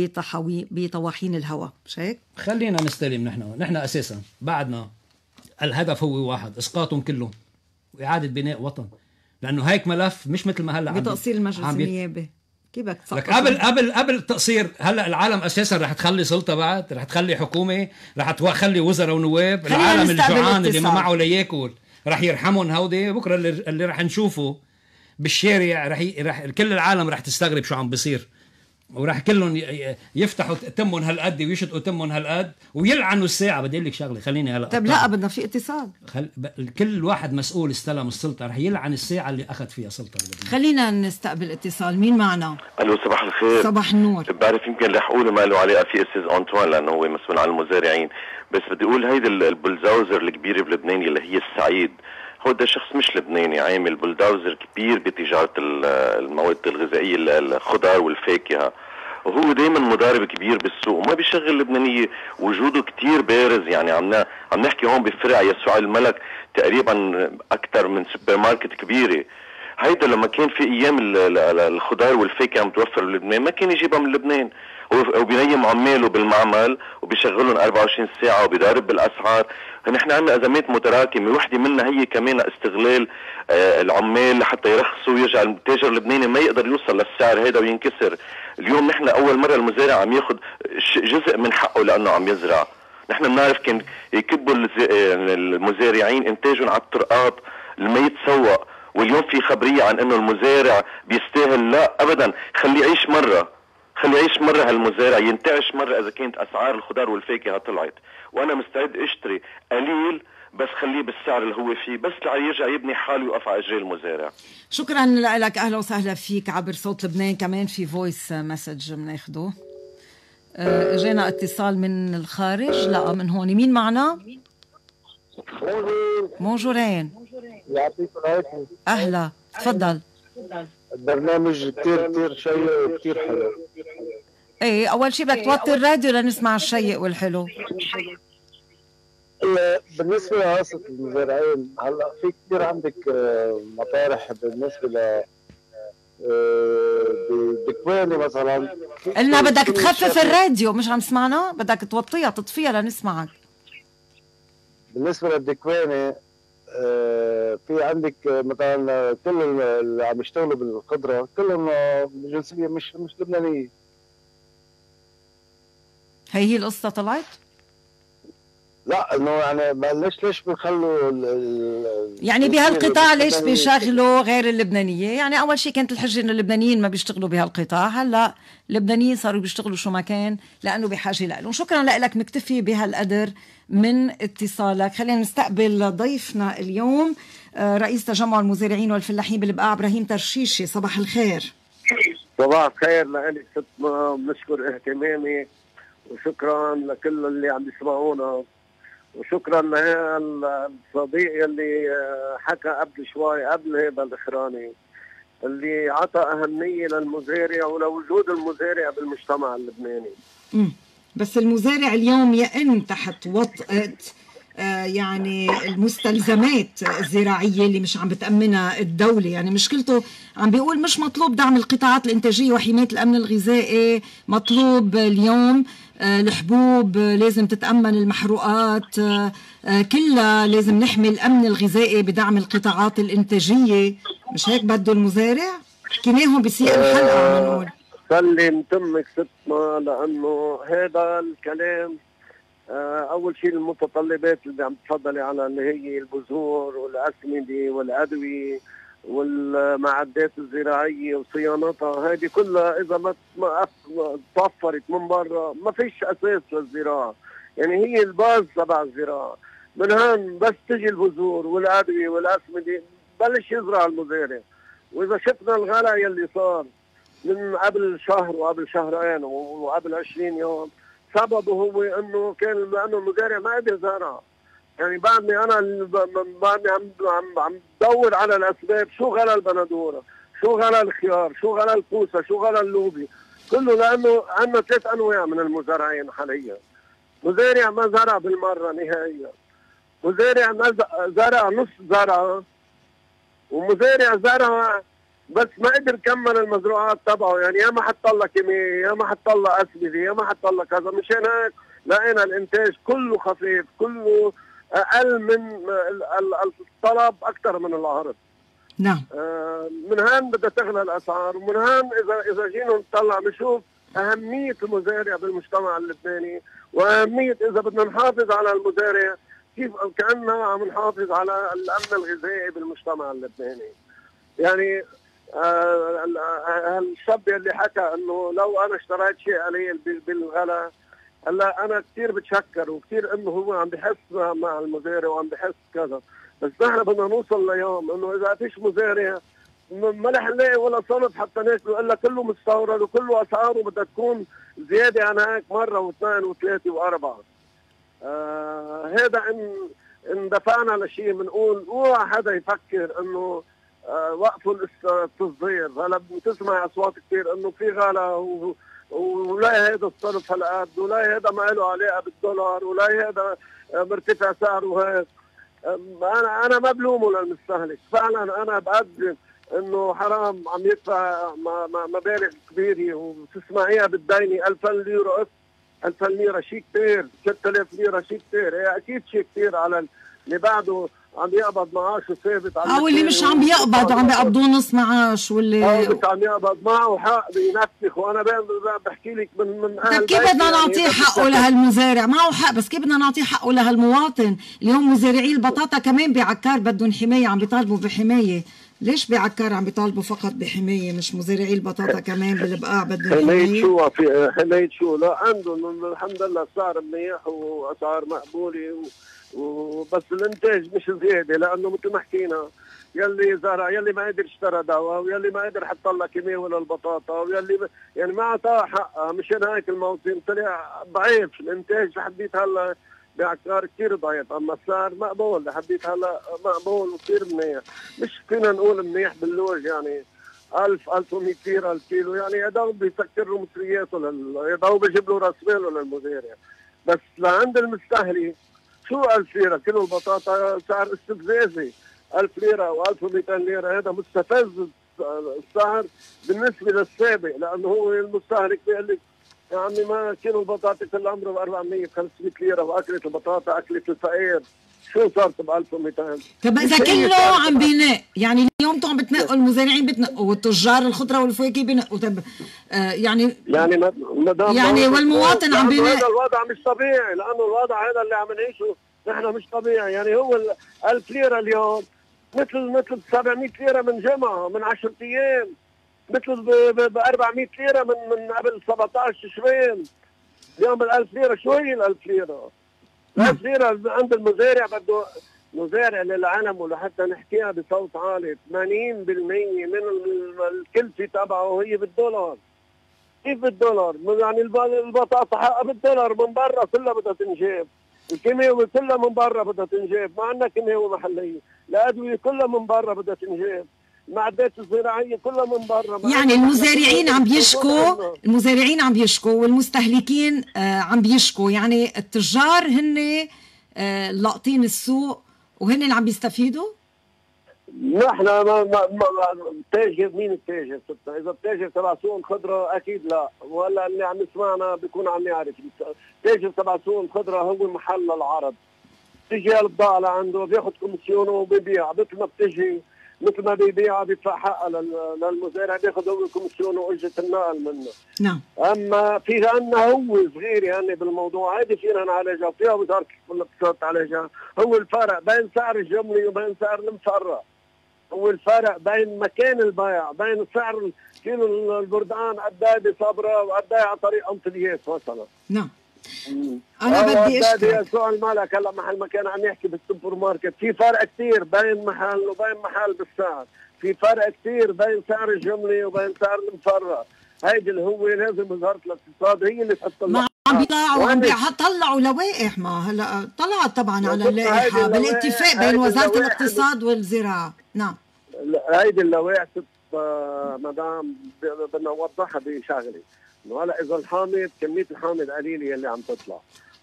بطواحين الهواء، مش هيك؟ خلينا نستلم. نحن اساسا بعدنا الهدف هو واحد، اسقاطهم كلهم واعادة بناء وطن، لانه هيك ملف مش مثل ما هلا بتقصير المجلس النيابي. كيف بدك لك قبل التقصير هلا العالم اساسا رح تخلي سلطه، بعد رح تخلي حكومه، رح تخلي وزراء ونواب. العالم الجوعان اللي ما معه لياكل رح يرحمهم هودي. بكره اللي رح نشوفه بالشارع رح كل العالم رح تستغرب شو عم بيصير، وراح كلهم يفتحوا تمهم هالقد ويشتقوا تمهم هالقد ويلعنوا الساعه. بدي اقول لك شغله، خليني هلا. طيب لا بدنا في اتصال. كل واحد مسؤول استلم السلطه رح يلعن الساعه اللي اخذ فيها سلطه. خلينا نستقبل اتصال. مين معنا؟ الو صباح الخير. صباح النور. بعرف يمكن رح اقول ما له علاقه في استاذ انطوان لانه هو مسؤول عن المزارعين، بس بدي اقول هيدي البلدوزر الكبيره بلبنان اللي هي السعيد، هو ده شخص مش لبناني عامل بلدوزر كبير بتجاره المواد الغذائيه الخضار والفاكهه، وهو دايما مضارب كبير بالسوق وما بيشغل لبنانيه. وجوده كتير بارز. يعني عم نحكي هون بفرع يسوع الملك تقريبا اكثر من سوبر ماركت كبيره. هيدا لما كان في ايام الخضار والفاكهه متوفر بلبنان ما كان يجيبها من لبنان، وبينيم عماله بالمعمل وبيشغلهم 24 ساعه وبيضارب بالاسعار. نحن عندنا ازمات متراكمه، وحده منها هي كمان استغلال العمال لحتى يرخصوا ويرجع التاجر اللبناني ما يقدر يوصل للسعر هذا وينكسر. اليوم نحن اول مره المزارع عم ياخذ جزء من حقه لانه عم يزرع. نحن بنعرف كان يكبوا المزارعين انتاجهم على الطرقات ما يتسوق، واليوم في خبريه عن انه المزارع بيستاهل. لا ابدا، خليه يعيش مره هالمزارع ينتعش مره اذا كانت اسعار الخضار والفاكهه طلعت. وانا مستعد اشتري قليل بس خليه بالسعر اللي هو فيه، بس يرجع يبني حاله ويقف على اجري المزارع. شكرا لك، اهلا وسهلا فيك عبر صوت لبنان. كمان في فويس مسج بناخده. اجانا اتصال من الخارج. لا من هون. مين معنا؟ مونجورين. يعطيكم العافية. اهلا تفضل. البرنامج كتير شيق وكتير حلو. ايه اول شيء بدك توطي الراديو لنسمع الشيق والحلو. بالنسبه لقصه المزارعين هلا في كثير عندك مطارح بالنسبه ل بكواني مثلا. قلنا بدك تخفف الراديو، مش عم تسمعنا؟ بدك توطيها تطفيها لنسمعك. بالنسبه للدكواني في عندك مثلا كل اللي عم يشتغلوا بالخضره كلهم جنسيه مش لبنانيه. هي القصه طلعت؟ لا انه يعني ليش بيخلوا يعني بهالقطاع ليش بيشغلوا غير اللبنانيه؟ يعني اول شيء كانت الحجه انه اللبنانيين ما بيشتغلوا بهالقطاع، هلا اللبنانيين صاروا بيشتغلوا شو ما كان لانه بحاجه لهم. شكرا لك، نكتفي بهالقدر من اتصالك. خلينا نستقبل ضيفنا اليوم رئيس تجمع المزارعين والفلاحين بالبقاع ابراهيم ترشيشي. صباح الخير. صباح الخير لك ستنا، بنشكر اهتمامك وشكرا لكل اللي عم يسمعونا، وشكرا للصديق اللي حكى قبل شوي قبل هذا الاخراني اللي عطى اهميه للمزارع ولوجود المزارع بالمجتمع اللبناني. بس المزارع اليوم يئن تحت وطأة يعني المستلزمات الزراعية اللي مش عم بتأمنها الدولة. يعني مشكلته عم بيقول مش مطلوب دعم القطاعات الإنتاجية وحماية الأمن الغذائي، مطلوب اليوم الحبوب لازم تتأمن، المحروقات كلها لازم نحمي الأمن الغذائي بدعم القطاعات الإنتاجية. مش هيك بده المزارع؟ حكيناهم بسياق الحلقة عم نقول. سلم تمك ستنا، لأنه هذا الكلام أول شيء المتطلبات اللي عم تفضلي على اللي هي البذور والأسمدة والأدوية والمعدات الزراعية وصيانتها، هذه كلها إذا ما توفرت من برا ما فيش أساس للزراعة. يعني هي الباز تبع الزراعة. من هون بس تجي البذور والأدوية والأسمدة بلش يزرع المزارع. وإذا شفنا الغلاء يلي صار من قبل شهر وقبل شهرين وقبل 20 يوم، سببه هو انه كان لانه المزارع ما قدر يزرع. يعني بعدني انا بعدني عم بدور على الاسباب، شو غلا البندوره، شو غلا الخيار، شو غلا الكوسه، شو غلا اللوبي، كله لانه عندنا 3 انواع من المزارعين حاليا. مزارع ما زرع بالمره نهائيا، مزارع زرع نص زرعه، ومزارع زرع بس ما قدر كمل المزروعات تبعه. يعني يا ما حط الله كيمياء، يا ما حط الله اسمده، يا ما حط الله كذا. مشان هيك لقينا الانتاج كله خفيف، كله اقل من الطلب اكثر من العرض. نعم. من هون بدها تغلى الاسعار، ومن هون اذا جينا نطلع بنشوف اهميه المزارع بالمجتمع اللبناني، واهميه اذا بدنا نحافظ على المزارع كيف كاننا عم نحافظ على الامن الغذائي بالمجتمع اللبناني. يعني الشاب اللي حكى انه لو انا اشتريت شيء قليل بالغلا، هلا انا كثير بتشكر وكثير انه هو عم بحس مع المزارع وعم بحس كذا، بس نحن بدنا نوصل ليوم انه اذا فيش مزارع ما رح نلاقي ولا صنف حتى ناكله، الا كله مستورد وكله اسعاره بدها تكون زياده عن هيك مره واثنين وثلاثه واربعه. هذا ان دفعنا لشيء بنقول اوعى حدا يفكر انه وقفوا التصدير. هلا بتسمع اصوات كثير انه في غلا ولا هذا الصرف هالقد، ولا هذا ما له علاقه بالدولار، ولا هذا مرتفع سعره هيك. انا ما بلومه للمستهلك، فعلا انا بقدم انه حرام عم يدفع مبالغ كبيره وتسمعيها بالديني 2000 ليره 2000 ليره شيء كثير، 3000 ليره شيء كثير. هي اكيد شيء كثير على اللي بعده عم يقبض معاشه ثابت، او اللي مش عم بيقبض وعم بيقبضوا نص معاش، واللي مش عم يقبض معه حق بينفخ. وانا بحكي لك من طيب كيف بدنا نعطيه حقه لهالمزارع؟ معه حق، بس كيف بدنا نعطيه حقه لهالمواطن؟ اليوم مزارعي البطاطا كمان بعكار بدهم حمايه، عم بيطالبوا بحمايه. ليش بعكار عم بيطالبوا فقط بحمايه، مش مزارعي البطاطا كمان بالبقاع بدهم حمايه؟ شو في حمايه شو؟ لا عندهم الحمد لله السعر منيح واسعار مقبوله وبس الانتاج مش زياده، لانه مثل ما حكينا يلي زرع، يلي ما قدر اشترى دواء، ويلي ما قدر حط لها كيمياء ولا البطاطا، ويلي يعني ما اعطاها حقها. مشان هيك الموسم طلع ضعيف الانتاج لحديت هلا بعكار كثير ضعيف، اما السعر مقبول لحديت هلا مقبول وكثير منيح. مش فينا نقول منيح باللوج، يعني 1000 1100 ليره الكيلو، يعني يا دوب بيسكر له مصرياته يا دوب بيجيب له راس ماله للمزارع. بس لعند المستهلك شو 1000 ليره كيلو البطاطا؟ سعر استفزازي. 1000 ليره او 1200 ليره هذا مستفز السعر بالنسبه للسابق، لانه هو المستهلك بيقول لك يا عمي ما كيلو البطاطا كل عمره ب 400 500 ليره، واكلت البطاطا اكلت الفقير شو صارت ب 1200؟ طب اذا كله عم بينق، يعني اليوم انتم عم بتنقوا، المزارعين بتنقوا والتجار الخضره والفواكه بينقوا، طب يعني يعني والمواطن عم بينق. هذا الوضع مش طبيعي، لانه الوضع هذا اللي عم نعيشه نحن مش طبيعي. يعني هو 1000 ليره اليوم مثل 700 ليره من جمعه من 10 ايام، مثل ب 400 ليره من قبل 17 تشرين. اليوم ال 1000 ليره شو هي ال 1000 ليره؟ 1000 ليره عند المزارع بده مزارع للعلم، ولحتى نحكيها بصوت عالي 80% من الكلفه تبعه هي بالدولار. كيف بالدولار؟ يعني البطاطا حقها بالدولار، من برا كلها بدها تنجاب، الكيماوي كلها من برا بدها تنجاب، ما عندنا كيماوي محليه، الادويه كلها من برا بدها تنجاب، المعدات الزراعيه كلها من برا. يعني المزارعين عم بيشكوا، المزارعين عم بيشكوا والمستهلكين عم بيشكوا، يعني التجار هن لاقطين السوق وهن اللي عم بيستفيدوا؟ نحن التاجر، مين التاجر؟ اذا التاجر تبع سوق الخضره اكيد لا، ولا اللي عم يسمعنا بيكون عم يعرف. التاجر تبع سوق الخضره هو محل العرض، بتجي البضاعه لعنده بياخذ كوميسيونه وبيبيع، مثل ما بتجي مثل ما بيبيعها بيدفع حقها للمزارع، بياخذ هو كوميسيونه واجره النقل منه. نعم. اما في عندنا هو صغير يعني بالموضوع، هيدي فينا نعالجها، فيها وزاره الاقتصاد تعالجها. هو الفرق بين سعر الجملي وبين سعر المفرق، هو الفرق بين مكان البيع، بين سعر كيلو البردقان قد ايه بصبرا وقد ايه على طريق انطلياس مثلا. نعم. انا بدي اشتري سؤال مالك هلا محل ما كان عم يحكي بالسوبر ماركت، في فرق كثير بين محل وبين محل بالسعر، في فرق كثير بين سعر الجملي وبين سعر المفرق. هيدي اللي هو لازم وزاره الاقتصاد هي اللي تحط ما عم بيطلعوا عم طلعوا لوائح، ما هلا طلعت طبعا على اللائحه بالاتفاق بين وزاره الاقتصاد والزراعه. نعم. هيدي اللوائح مدام بدنا نوضحها بشغله، انه هلا اذا الحامض كميه الحامض قليله اللي عم تطلع،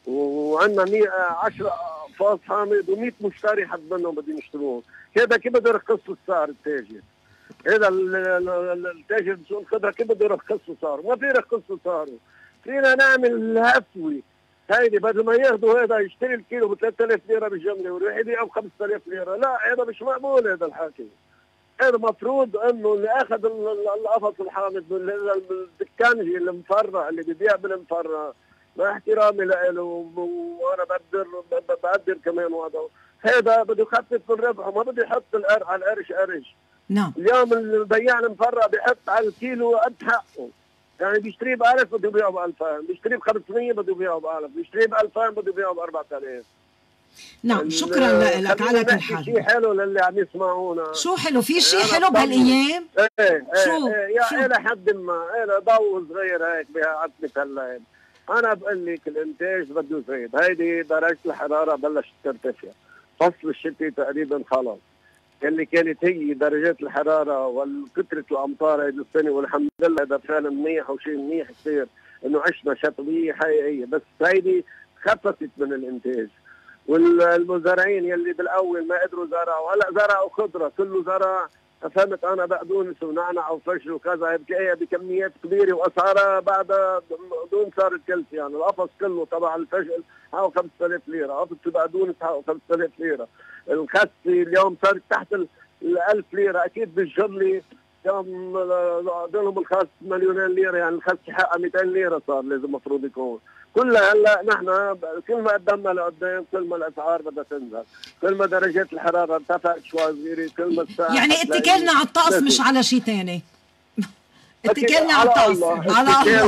وعندنا 10 فاص حامض و100 مشتري حد منهم بدهم يشتروهم، هذا كيف بده يرخصوا السعر التاجر؟ هذا التاجر بسوق الخضره كيف بده يرخصوا صاروا؟ ما في يرخصوا صاروا. فينا نعمل هفوه، هيدي بدل ما ياخذوا هذا يشتري الكيلو ب 3000 ليره بالجمله ويروح يبيعه ب 5000 ليره، لا هذا مش مقبول. هذا الحكي هذا مفروض انه اللي اخذ القفص الحامض الدكانجي المفرع اللي بيبيع بالمفرع، مع احترامي له وانا بقدر كمان وضعه، هذا بده يخفف من ربحه، ما بده يحط على القرش قرش. نعم. اليوم البياع المفرع بيحط على الكيلو قد حقه، يعني بيشتريه ب 1000 بده يبيعه ب 2000، بيشتريه ب 500 بده يبيعه ب 1000، بيشتريه ب 2000 بده يبيعه ب 4000. نعم. شكرا لك على كل حال. شيء حلو للي عم يسمعونا. شو حلو؟ في شيء حلو بهالايام؟ شو الى حد ما ضوء صغير هيك بعتمة الليل. انا بقول لك الانتاج بده يزيد، هيدي درجه الحراره بلشت ترتفع، فصل الشتاء تقريبا خلص، اللي كانت هي درجات الحراره وكثره الامطار هيدي السنه، والحمد لله هذا فعلا منيح وشيء منيح كثير انه عشنا شتويه حقيقيه، بس هيدي خففت من الانتاج. والمزارعين يلي بالاول ما قدروا زرعوا، هلا زرعوا خضره، كله زرع، فهمت انا بقدونس ونعنع وفجر وكذا، بتلاقيها بكميات كبيره واسعارها بعد دون صارت كلسي، يعني القفص كله تبع الفجل حقه 5000 ليره، قفص البقدونس حقه 5000 ليره، الخسي اليوم صارت تحت ال 1000 ليره، اكيد بالجرلي اليوم لهم الخس مليونين ليره، يعني الخسي حقها 200 ليره صار لازم المفروض يكون. كلها هلا نحن كل ما قدمنا لقدام كل ما الاسعار بدها تنزل، كل ما درجات الحراره ارتفعت شوي صغيره، كل ما السعر يعني اتكلنا على الطقس مش على شيء ثاني. اتكلنا على الطقس، على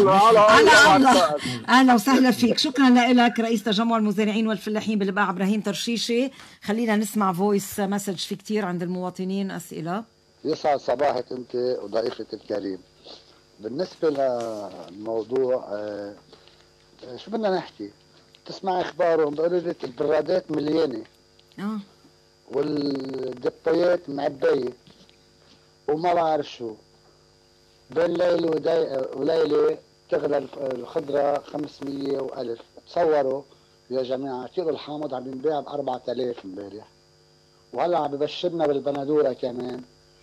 الله. اهلا وسهلا فيك، شكرا لك رئيس تجمع المزارعين والفلاحين بالبقاع ابراهيم ترشيشي. خلينا نسمع فويس مسج، في كتير عند المواطنين اسئله. يسعد صباحك انت وضيفك الكريم. بالنسبه للموضوع شو بدنا نحكي؟ تسمع اخبارهم بيقولوا لك البرادات مليانه والدبايات معبايه وما بعرف شو، بين ليله وليله تغلى الخضره 500 و1000. تصوروا يا جماعه كيلو الحامض عم ينباع ب 4000 امبارح، وهلا عم ببشرنا بالبندوره كمان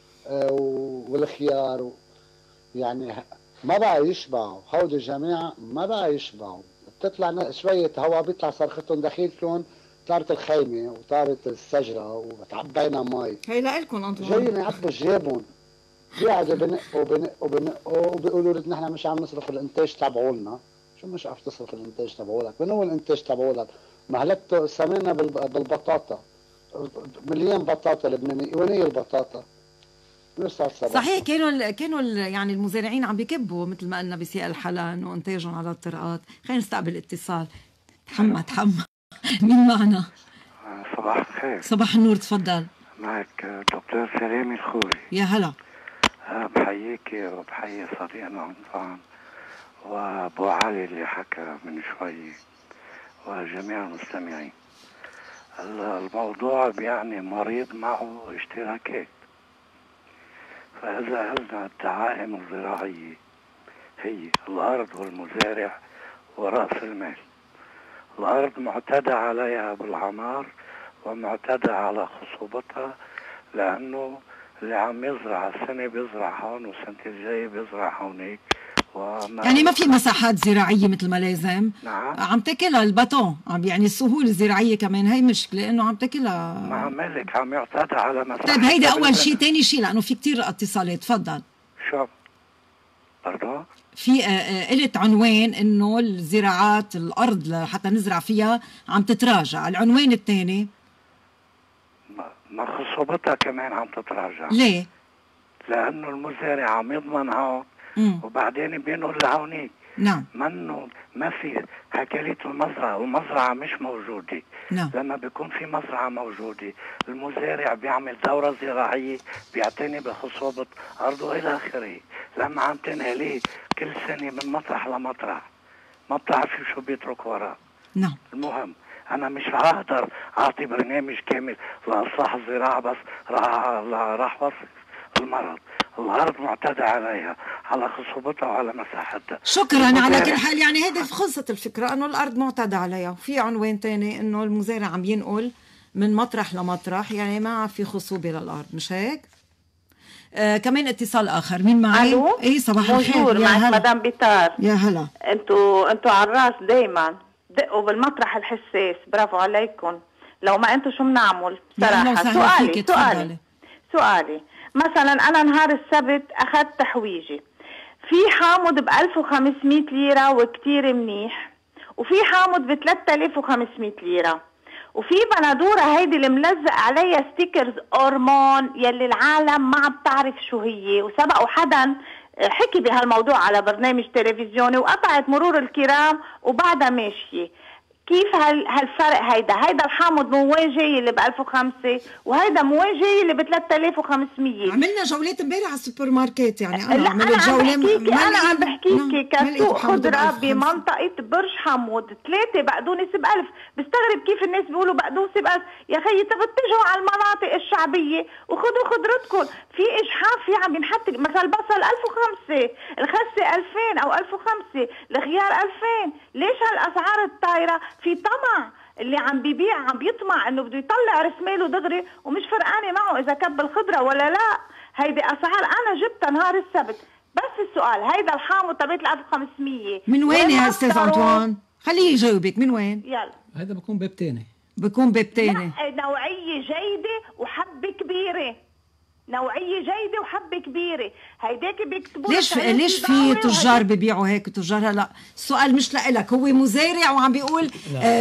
والخيار يعني ما بقى يشبعوا هودي الجماعة، ما بقى يشبعوا. بتطلع شوية هوا بيطلع صرختهم دخيلكم، طارت الخيمة وطارت الشجرة وتعبينا مي. هي لإلكم انتم جايين يعبوا جيبهم، بيقعدوا بنقوا وبيقولوا لك نحن مش عم نصرف الانتاج تبعولنا. شو مش عم تصرف الانتاج تبعولك؟ من هو الانتاج تبعولك؟ مهلكتوا سمينا بالبطاطا، مليان بطاطا لبنانية، وين هي البطاطا؟ صحيح كانوا يعني المزارعين عم بيكبوا مثل ما قلنا بسياق الحلن وانتاجهم على الطرقات. خلينا نستقبل اتصال. تحمى مين معنا؟ صباح الخير. صباح النور، تفضل. معك دكتور سلامي الخوري. يا هلا. بحييك وبحيي صديقنا عنفان وابو علي اللي حكى من شوي وجميع المستمعين. الموضوع يعني مريض معه اشتراكات، فإذا عندنا الدعائم الزراعية هي الأرض والمزارع ورأس المال، الأرض معتدى عليها بالعمار ومعتدى على خصوبتها، لأنه اللي عم يزرع السنة بيزرع هون والسنة الجاية بيزرع هونيك. يعني ما في مساحات زراعية مثل ما لازم. نعم. عم تاكلها البطون، يعني السهول الزراعية كمان هي مشكلة، انه عم تاكلها. مع مالك عم يعتدى على مساحات. طيب هيدا أول شيء. تاني شيء، لأنه في كتير اتصالات، تفضل. شو؟ برضو؟ في قلت عنوان انه الزراعات الأرض حتى نزرع فيها عم تتراجع، العنوان الثاني ما خصوبتها كمان عم تتراجع. ليه؟ لأنه المزارع عم يضمن هون وبعدين بينقل لهونيك. نعم. منه ما في حكاية المزرعة مش موجودة. نعم. لما بيكون في مزرعة موجودة المزارع بيعمل دورة زراعية بيعتني بخصوبة أرضه إلى آخره. لما عم تنقليه كل سنة من مطرح لمطرح ما بتعرفي شو بيترك وراه. نعم. المهم أنا مش هقدر أعطي برنامج كامل لإصلاح الزراعة، بس راح وصف المرض. الأرض معتدى عليها، على خصوبتها وعلى مساحتها. شكرا. على كل حال يعني هيدا خلصت الفكرة، انه الأرض معتدى عليها. في عنوان تاني انه المزارع عم ينقل من مطرح لمطرح، يعني ما في خصوبة للأرض، مش هيك؟ كمان اتصال آخر. مين معي؟ الو. ايه صباح الخير. يا هلا مدام بيتار. يا هلا. انتوا على الراس دايما، دقوا بالمطرح الحساس، برافو عليكم. لو ما انتوا شو بنعمل صراحة. سؤالي مثلا انا نهار السبت اخذت تحويجي، في حامض ب 1500 ليرة وكتير منيح، وفي حامض ب 3500 ليرة، وفي بندورة هيدي اللي ملزق عليها ستيكرز هرمون يلي العالم ما عم بتعرف شو هي، وسبق وحدا حكي بهالموضوع على برنامج تلفزيوني وقطعت مرور الكرام وبعدها ماشية. كيف هالفرق؟ هيدا الحامض من وين جاي اللي ب 1005 وهيدا من وين جاي اللي ب 3500؟ عملنا جولات امبارح على السوبر ماركت، يعني انا عملت جولة. انا عم بحكيكي كسوق خضرة بمنطقة برج حمود 3 بقدونس ب1000. بستغرب كيف الناس بيقولوا بقدونس ب1000. يا خيي طب اتجهوا على المناطق الشعبية وخذوا خضرتكم. في اشحاف، في عم ينحط مثلا البصل 1005، الخسة 2000 او 1005، الخيار 2000. ليش هالاسعار الطايرة؟ في طمع، اللي عم بيبيع عم بيطمع انه بده يطلع راس ماله دغري ومش فرقانه معه اذا كب الخضره ولا لا. هيدي اسعار انا جبتها نهار السبت. بس السؤال، هيدا الحامض تبعت 1500 من وين يا استاذ انطوان؟ خليه يجاوبك. من وين؟ يلا. هيدا بكون باب تاني. بكون باب تاني. لا، نوعيه جيده وحبه كبيره. نوعيه جيده وحبه كبيره. هيداك بيكتبوا. ليش في تجار ببيعوا هيك؟ تجار هلا السؤال مش لك، هو مزارع وعم بيقول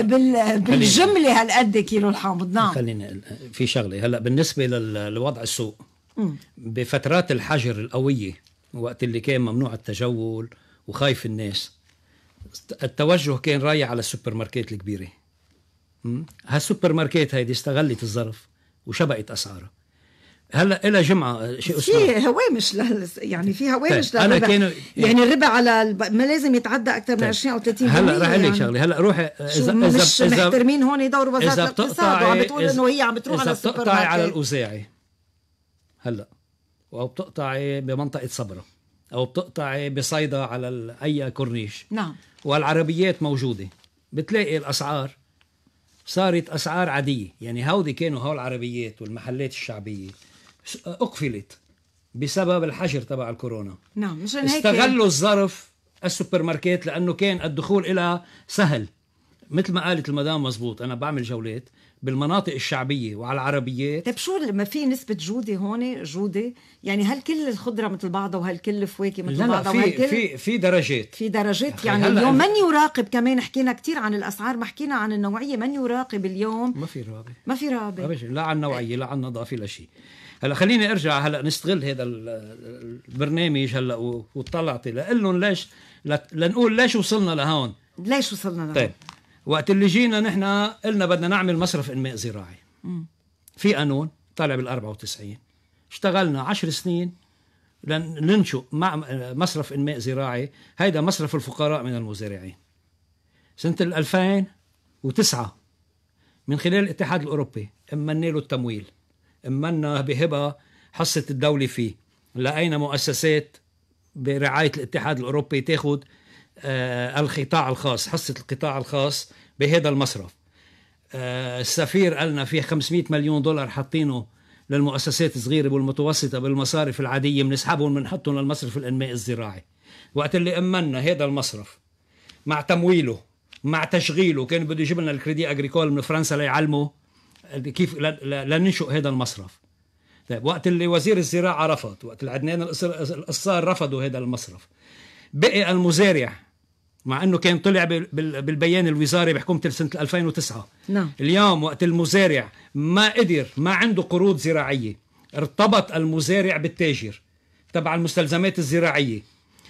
بالجمله هالقد كيلو الحامض. نعم. خلينا في شغله هلا بالنسبه لوضع السوق. بفترات الحجر القويه، وقت اللي كان ممنوع التجول وخايف الناس، التوجه كان رايح على السوبر ماركت الكبيره. هالسوبر ماركت هيدي استغلت الظرف وشبقت اسعارها. هلا إلى جمعه شيء في هوامش يعني في هوامش طيب. للربع. يعني الربع على ما لازم يتعدى اكثر من 20 او 30%. هلا رح اقول لك شغله. هلا روحي اذا مش محترمين هون يدوروا وزاره الاقتصاد وعم بتقول انه هي عم بتروح على السوبر ماركت. بتقطعي على الاوزاعي هلا، او بتقطعي بمنطقه صبرا، او بتقطعي بصيدا على اي كورنيش. نعم. والعربيات موجوده، بتلاقي الاسعار صارت اسعار عاديه. يعني هودي كانوا هول العربيات والمحلات الشعبيه أقفلت بسبب الحجر تبع الكورونا. نعم. مشان هيك استغلوا الظرف السوبر ماركت، لأنه كان الدخول إلى سهل. مثل ما قالت المدام مزبوط، أنا بعمل جولات بالمناطق الشعبية وعلى العربيات. طيب شو ما في نسبة جودة هون؟ جودة يعني هل كل الخضرة مثل بعضها وهل كل الفواكه مثل بعضها؟ لا، في درجات. في درجات. يعني اليوم من يراقب؟ كمان حكينا كتير عن الأسعار، ما حكينا عن النوعية. من يراقب اليوم؟ ما في رقابة لا عن النوعية لا عن النظافة لا شيء. هلا خليني ارجع هلا نستغل هذا البرنامج هلا وطلعتي لقول لهم ليش لنقول ليش وصلنا لهون. ليش وصلنا لهون؟ طيب وقت اللي جينا نحن قلنا بدنا نعمل مصرف انماء زراعي. في قانون طالع بال94، اشتغلنا 10 سنين لننشئ مصرف انماء زراعي. هيدا مصرف الفقراء من المزارعين. سنة 2009 من خلال الاتحاد الاوروبي امنا له التمويل، امنا بهبه حصه الدوله فيه. لقينا مؤسسات برعايه الاتحاد الاوروبي تاخذ القطاع الخاص، حصه القطاع الخاص بهذا المصرف. السفير قالنا فيه 500 مليون دولار حاطينه للمؤسسات الصغيرة والمتوسطة بالمصارف العادية، بنسحبهم بنحطهم للمصرف الإنماء الزراعي. وقت اللي أمنا هذا المصرف مع تمويله مع تشغيله، كان بده يجيب لنا الكريدي أغريكول من فرنسا ليعلموا كيف لننشئ هذا المصرف. طيب وقت اللي وزير الزراعة رفض، وقت اللي عدنان القصار رفضوا هذا المصرف، بقي المزارع مع أنه كان طلع بالبيان الوزاري بحكومة سنة 2009. نعم. اليوم وقت المزارع ما قدر، ما عنده قروض زراعية، ارتبط المزارع بالتاجر تبع المستلزمات الزراعية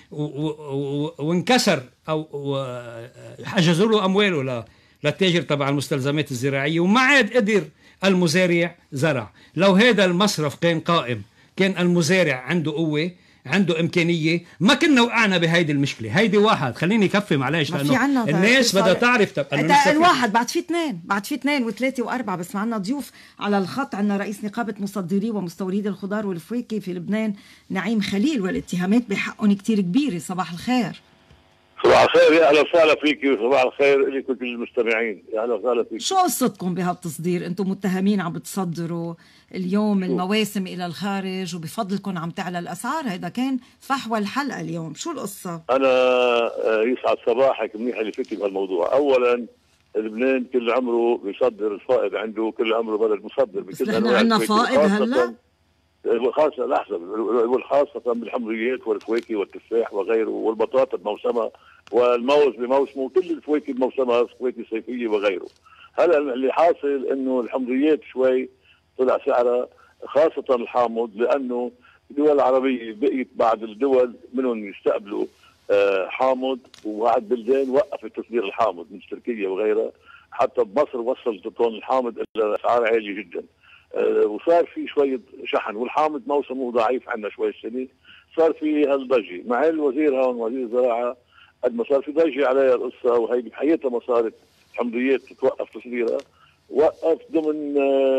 وانكسر أو حجزوا له أمواله للتاجر تبع المستلزمات الزراعية، وما عاد قدر المزارع زرع. لو هذا المصرف كان قائم، كان المزارع عنده قوة، عنده إمكانية، ما كنا وقعنا بهيدي المشكلة. هيدي واحد، خليني كفي معلش، لأنه الناس بدها تعرف. الواحد بعد في اثنين، بعد في اثنين وثلاثة وأربعة، بس معنا ضيوف على الخط. عنا رئيس نقابة مصدري ومستوردي الخضار والفواكه في لبنان نعيم خليل، والاتهامات بحقهم كتير كبيرة. صباح الخير. صباح الخير، يا اهلا وسهلا فيك، وصباح الخير لكم كل المستمعين، يا اهلا وسهلا فيك. شو قصتكم بهالتصدير؟ انتم متهمين عم بتصدروا اليوم المواسم الى الخارج، وبفضلكم عم تعلى الاسعار. هذا كان فحوى الحلقه اليوم، شو القصه؟ انا يسعد صباحك، منيح اللي فيك بهالموضوع. اولا لبنان كل عمره بيصدر، الفائض عنده كل عمره بلد مصدر بكل انواع. عندنا فائض هلا خاصة لحظة، والخاصة بالحمضيات والفواكه والتفاح وغيره، والبطاطا بموسمها، والموز بموسمه، وكل الفواكه بموسمها، الفواكه الصيفية وغيره. هلا اللي حاصل انه الحمضيات شوي طلع سعرها، خاصة الحامض، لانه الدول العربية بقيت بعض الدول منهم يستقبلوا حامض، وبعض بلدان وقفت تصدير الحامض من تركيا وغيرها. حتى بمصر وصل طن الحامض الى اسعار عالية جدا. وصار في شوية شحن، والحامض موسمه ضعيف عندنا شوي السنة. صار في هالضجة مع الوزير هون، وزير الزراعة، قد ما صار في ضجة عليها القصة، وهي بحياتها ما صارت حمضيات تتوقف تصديرها، وقف ضمن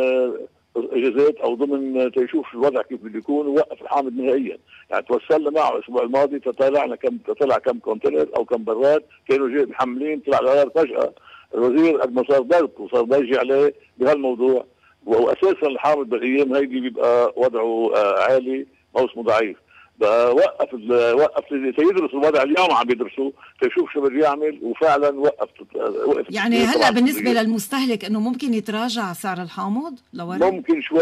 اجازات او ضمن تيشوف الوضع كيف بده يكون، ووقف الحامض نهائيا. يعني توصلنا معه الاسبوع الماضي، طلع كم كونتينر او كم براد كانوا جاي محملين، طلع القرار فجأة. الوزير قد ما صار ضغط وصار ضجة عليه بهالموضوع، واساسا الحامض بالايام هيدي بيبقى وضعه عالي، موسمه ضعيف. بقى وقف تيدرس الوضع. اليوم عم يدرسوا تيشوف شو بده يعمل، وفعلا وقف. يعني هلا بالنسبه للمستهلك انه ممكن يتراجع سعر الحامض لورا؟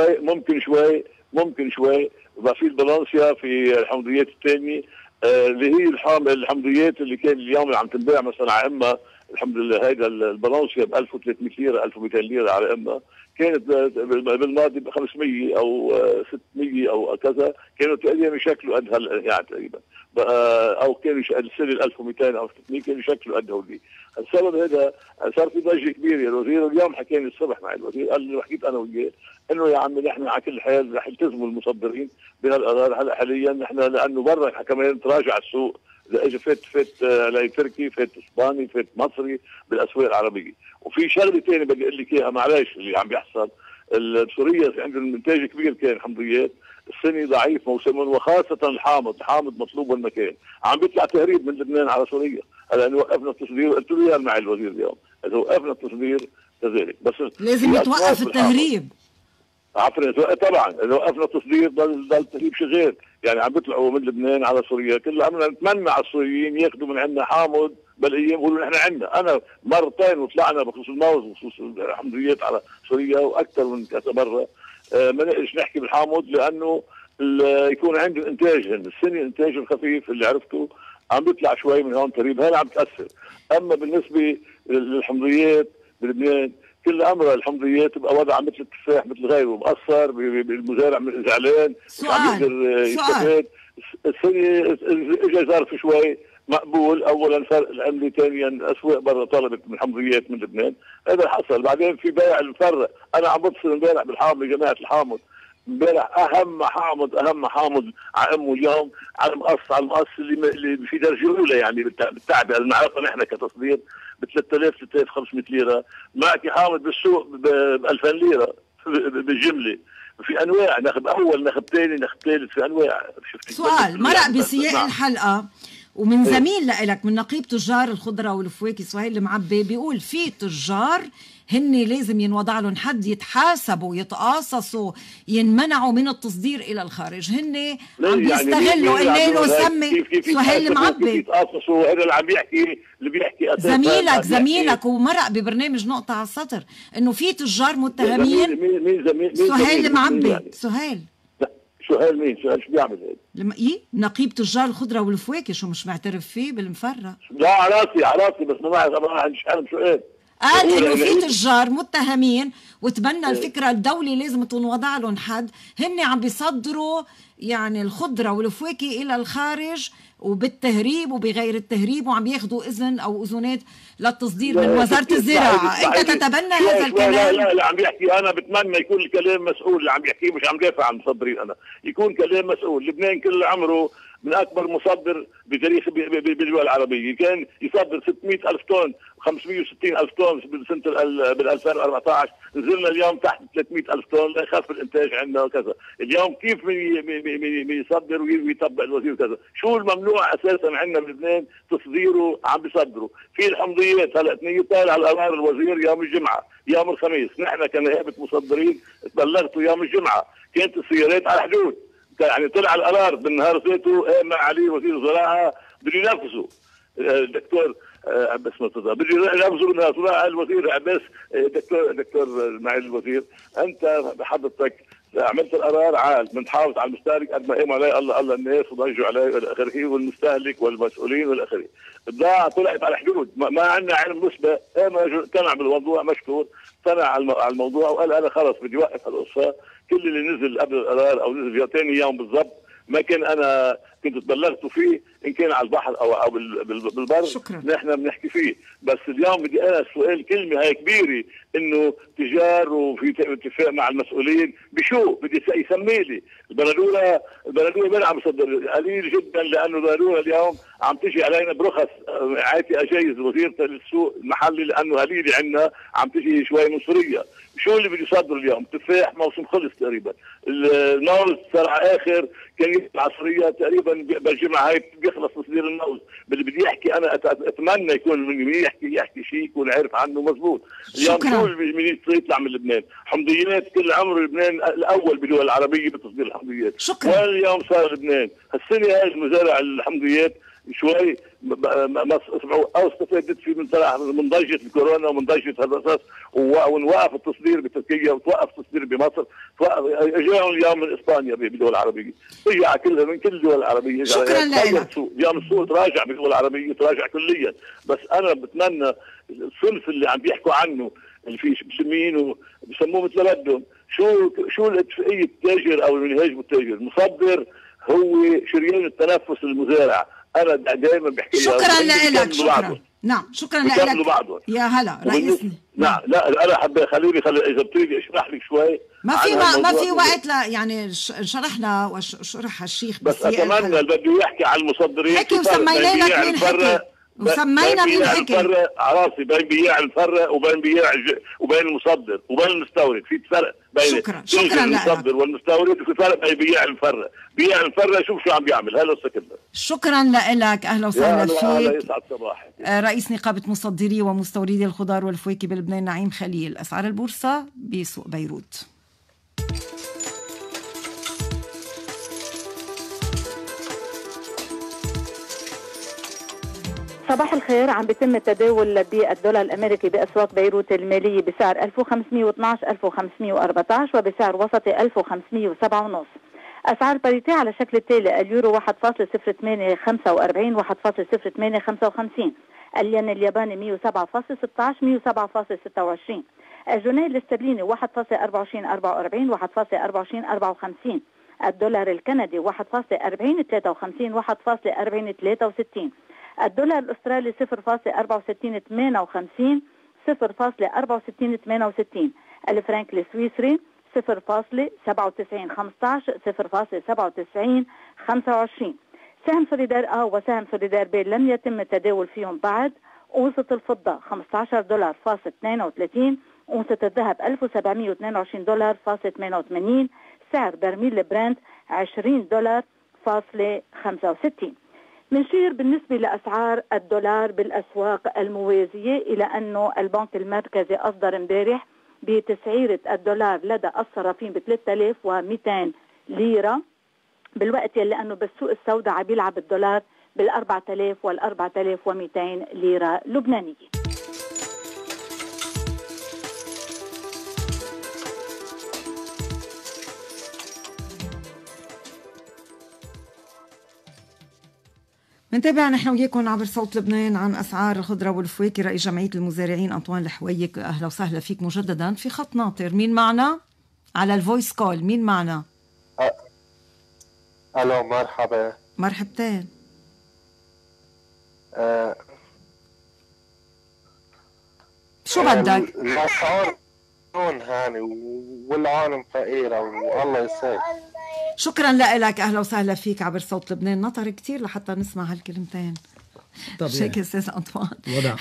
ممكن شوي. بقى في البالانسيا في الحمضيات الثانيه، اللي هي الحمضيات اللي كان اليوم اللي عم تنباع مثلا على امها، الحمد لله هيدا البالانسيا ب 1300 ليره 1200 ليره على امها، كانت بالماضي ب 500 او 600 او كذا، كانوا تقريبا يشكلوا قد يعني تقريبا، او كانوا السنه 1200 او 600 كانوا يشكلوا قد هولي. السبب هذا صار في ضجه كبيره. الوزير اليوم حكاني الصبح مع الوزير، قال لي، حكيت انا وياه انه يا عمي نحن على كل حال رح يلتزموا المصدرين بهالقرار. هلا حاليا نحن لانه برا كمان تراجع السوق، اذا اجى فات علي تركي، فات اسباني، فات مصري بالاسواق العربيه. وفي شغله ثانيه بدي اقول لك اياها، معلش، اللي عم بيحصل سوريا عندهم انتاج كبير كان حمضيات، السنه ضعيف موسمهم، وخاصه الحامض مطلوب بالمكان. عم بيطلع تهريب من لبنان على سوريا. هلا انه وقفنا التصدير، قلت له اياها مع الوزير اليوم، اذا وقفنا التصدير كذلك، بس لازم يتوقف التهريب. عفوا طبعا اذا وقفنا التصدير ضل التهريب شغال. يعني عم بيطلعوا من لبنان على سوريا، كل عمرنا نتمنى على السوريين ياخذوا من عندنا حامض بالايام، يقولوا نحن عندنا. انا مرتين وطلعنا بخصوص الموز وخصوص الحمضيات على سوريا، واكثر من كذا مره. ما نقدرش نحكي بالحامض لانه يكون عنده انتاج. السنه انتاج الخفيف اللي عرفته عم بيطلع شوي من هون تهريب، هلا عم تاثر. اما بالنسبه للحمضيات بلبنان، كل امر الحمضيات تبقى وضع مثل التفاح مثل غيره، مقصر بالمزارع زعلان، مش عم يقدر يستفاد. السنه اجى ظرف شوي مقبول. اولا فرق العمله، ثانيا اسواق برا طلبت من الحمضيات من لبنان، هذا حصل. بعدين في بيع المفرق. انا عم بتصل امبارح بالحامض، جماعه الحامض امبارح اهم حامض على امه اليوم، على المقص اللي في درجه اولى، يعني بالتعبئه اللي بنعرفها نحن كتصدير ب 3500 ليره، معك حامض بالسوق ب 2000 ليره بالجمله. في انواع، ناخذ اول، ناخذ ثاني، ناخذ ثالث، في انواع. سؤال مرق بسياق الحلقه، ومن زميل لك من نقيب تجار الخضرة والفواكه سهيل المعبي بيقول في تجار هن لازم ينوضع لهم حد، يتحاسبوا، يتقاصصوا، ينمنعوا من التصدير الى الخارج. هن عم بيستغلوا الليل وسمي سهيل المعبي. يتقاصصوا هذا اللي عم بيحكي، اللي بيحكي زميلك ومرق ببرنامج نقطة على السطر انه في تجار متهمين. مين سهيل المعبي يعني. سهيل مين؟ سهيل شو بيعمل هيك؟ نقيب تجار الخضرة والفواكه، شو مش معترف فيه بالمفرة؟ لا على راسي بس ما عنديش حالم شو ايه. قال انه في تجار متهمين وتبنى الفكره الدولي لازم تنوضع لهم حد، هن عم بيصدروا يعني الخضره والفواكه الى الخارج وبالتهريب وبغير التهريب، وعم ياخذوا اذن او اذونات للتصدير من وزاره الزراعه. انت تتبنى هذا الكلام؟ لا عم بيحكي، انا بتمنى يكون الكلام مسؤول اللي عم بيحكيه، مش عم دافع عن المصدرين، انا يكون كلام مسؤول. لبنان كل عمره من اكبر مصدر بتاريخ بالدول العربيه، كان يصدر 600,000 طن 560,000 طن بسنه بال 2014، نزلنا اليوم تحت 300,000 طن ليخف الانتاج عندنا وكذا. اليوم كيف يصدر ويطبق الوزير وكذا؟ شو الممنوع اساسا عندنا بلبنان تصديره عم بيصدروا؟ في الحمضيات هلا نيطال على قرار الوزير يوم الجمعه، يوم الخميس، نحن كنائبه مصدرين بلغتوا يوم الجمعه، كانت السيارات على الحدود، يعني طلع القرار بالنهار ذاته مع علي وزير الزراعه بده ينفذوا الدكتور عباس مرتضى، بده ينفذوا بالنهار. طلع الوزير عباس دكتور معالي الوزير، انت بحضرتك عملت القرار عال بنحافظ على المستهلك قد ما قاموا عليه الله الناس وضجوا عليه والى اخره، والمستهلك والمسؤولين والى اخره. البضاعه طلعت على حدود، ما عندنا علم مسبق، اقتنع بالموضوع مشكور، اقتنع على الموضوع وقال انا خلص بدي اوقف القصه. كل اللي نزل قبل القرار او نزل ثاني يوم بالضبط ما كان انا كنت تبلغتوا فيه، ان كان على البحر او بالبر. شكرا. نحن بنحكي فيه، بس اليوم بدي انا سؤال، كلمه هاي كبيره انه تجار وفي اتفاق مع المسؤولين بشو بدي يسمي لي البندوره وين عم يصدر؟ قليل جدا، لانه البندوره اليوم عم تجي علينا برخص، عاتي اجايز وزير السوق المحلي لانه قليله عندنا عم تجي شوي من سوريا. شو اللي بده يصدر اليوم؟ تفاح موسم خلص تقريبا، الموز صار على اخر، كان يطلع سوريا تقريبا بالجمعه هاي بيخلص تصدير الموز. بدي يحكي انا اتمنى يكون من يحكي شيء يكون عارف عنه مزبوط. اليوم شو اللي يطلع من لبنان؟ حمضيات كل عمره لبنان الاول بالدول العربيه بتصدير الحمضيات. شكرا. واليوم صار لبنان هالسنه هاي المزارع الحمضيات شوي ما سمعوا او استفادت فيه من ضجه الكورونا ومن ضجه هالقصص، ونوقف التصدير بتركيا وتوقف التصدير بمصر، اجاهم اليوم من اسبانيا بالدول العربيه، رجع كلها من كل الدول العربيه. شكرا لك. اليوم السوق تراجع بالدول العربيه، تراجع كليا، بس انا بتمنى الصنف اللي عم بيحكوا عنه اللي فيه مسمينه بسموه مثل ما بدهم، شو الاتفاقيه التاجر او المنهاج بالتاجر؟ المصدر هو شريان التنفس للمزارع. انا دائما بحكي شكرا لك. شكرا. نعم شكرا لك يا هلا رئيسنا. لا انا حابب خليني اذا بتريدي اشرح لك شوي. ما في وقت يعني شرحنا وشرح الشيخ بس اتمنى اللي بده يحكي على المصدرين حكي وسمينا لك مين حكي وسمينا مين حكي على راسي بين بياع الفرق وبين المصدر وبين المستورد. في فرق بين شكرا المصدر والمستورد، وفي فرق بين بياع الفرق. بياع الفرق شوف شو عم بيعمل هلا السكن. شكرا لك. اهلا وسهلا فيك. يسعد صباحك. رئيس نقابه مصدري ومستوردي الخضار والفواكه بلبنان نعيم خليل. اسعار البورصه بسوق بيروت. صباح الخير. عم بيتم التداول بالدولار الامريكي باسواق بيروت الماليه بسعر 1512 1514 وبسعر وسطي 1507.5. اسعار باريتي على شكل التالي: اليورو 1.0845 1.0855، الين الياباني 107.16 107.26، الجنيه الاسترليني 1.2444 1.2454، الدولار الكندي 1.4053 1.4063، الدولار الأسترالي 0.6458 0.6468، الفرنك السويسري 0.9715 0.9725. سهم فريدار A وسهم فريدار B لم يتم التداول فيهم بعد. أونصة الفضة $15.32، أونصة الذهب $1722.88، سعر برميل البرنت $20.65. بنشير بالنسبة لأسعار الدولار بالأسواق الموازية إلى أنه البنك المركزي أصدر امبارح بتسعيرة الدولار لدى الصرافين ب 3200 ليرة، بالوقت يلي أنه بالسوق السوداء عم بيلعب الدولار بال 4000 وال 4200 ليرة لبنانية. منتابع نحن وياكم عبر صوت لبنان عن أسعار الخضرة والفواكه. رئيس جمعية المزارعين أنطوان الحويك، أهلا وسهلا فيك مجددا. في خط ناطر، مين معنا على الفويس كول؟ مين معنا؟ ألو، مرحبا. مرحبتين. شو بدك؟ الأسعار هاني والعالم فقيرة والله يسعدك. شكرا لك، اهلا وسهلا فيك عبر صوت لبنان. نطر كتير لحتى نسمع هالكلمتين. طبعا شكرا استاذ انطوان.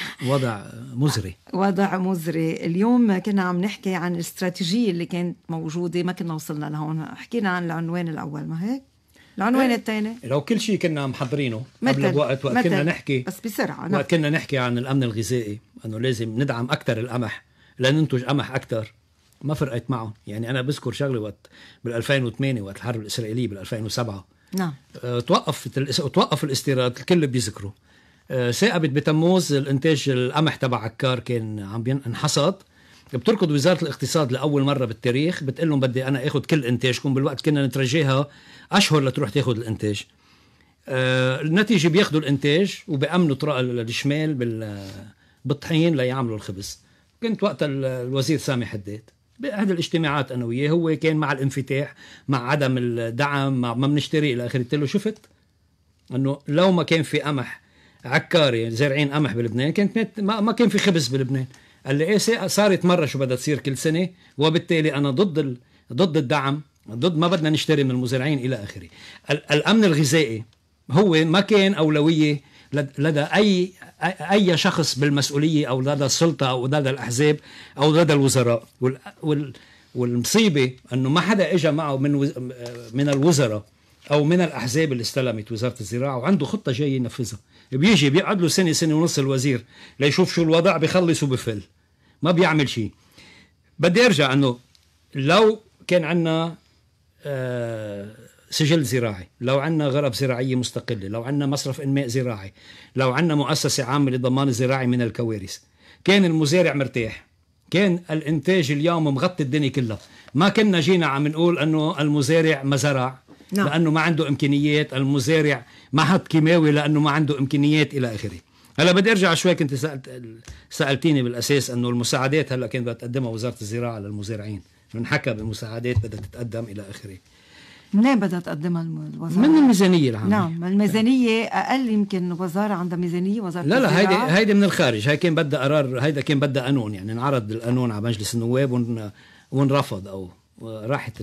وضع مزري. اليوم كنا عم نحكي عن الاستراتيجيه اللي كانت موجوده، ما كنا وصلنا لهون. حكينا عن العنوان الاول، ما هيك؟ العنوان الثاني لو كل شيء كنا محضرينه قبل بوقت، وقت كنا نحكي بس بسرعه، وقت كنا نحكي عن الامن الغذائي، انه لازم ندعم اكثر القمح لننتج قمح اكثر. ما فرقت معهم. يعني أنا بذكر شغلة وقت بال2008 وقت الحرب الإسرائيلية بال2007 نعم توقف الاستيراد. الكل بيذكروا ثاقبت بتموز الانتاج القمح تبع عكار كان عم انحصد. بتركض وزارة الاقتصاد لأول مرة بالتاريخ بتقول لهم بدي أنا أخذ كل إنتاجكم. بالوقت كنا نترجيها أشهر لتروح تأخذ الإنتاج. النتيجة بياخذوا الإنتاج وبأمنوا طرق الشمال بالطحين ليعملوا الخبز. كنت وقت الوزير سامي حداد بأحد الاجتماعات أنا وياه، هو كان مع الانفتاح، مع عدم الدعم، مع ما بنشتري إلى آخره. قلت له شفت أنه لو ما كان في قمح عكاري زارعين قمح بلبنان كانت ما كان في خبز بلبنان. قال لي إيه صارت مرة شو بدها تصير كل سنة، وبالتالي أنا ضد الدعم، ضد ما بدنا نشتري من المزارعين إلى آخره. الأمن الغذائي هو ما كان أولوية لدى أي شخص بالمسؤولية أو لدى السلطة أو لدى الأحزاب أو لدى الوزراء. والمصيبة أنه ما حدا إجا معه من الوزراء أو من الأحزاب اللي استلمت وزارة الزراعة وعنده خطة جاي ينفذها. بيجي بيقعد له سنة ونص الوزير ليشوف شو الوضع، بيخلص وبفل، ما بيعمل شيء. بدي أرجع أنه لو كان عنا سجل زراعي، لو عنا غرب زراعية مستقلة، لو عنا مصرف إنماء زراعي، لو عنا مؤسسة عامة للضمان الزراعي من الكوارث، كان المزارع مرتاح، كان الإنتاج اليوم مغطي الدنيا كلها. ما كنا جينا عم نقول أنه المزارع ما زرع لأنه ما عنده إمكانيات، المزارع ما حط كيماوي لأنه ما عنده إمكانيات إلى آخره. هلا بدي أرجع شوي. كنت سألتيني بالأساس أنه المساعدات هلا كانت تقدمها وزارة الزراعة للمزارعين، انحكى بمساعدات بدها تتقدم إلى آخره. منين بدها تقدمها الوزارة؟ من الميزانية العامة. نعم، الميزانية أقل. يمكن وزارة عندها ميزانية، وزارة لا هيدي من الخارج. هاي كان بدها قرار، هيدا كان بدها قانون، يعني انعرض القانون على مجلس النواب ونرفض أو راحت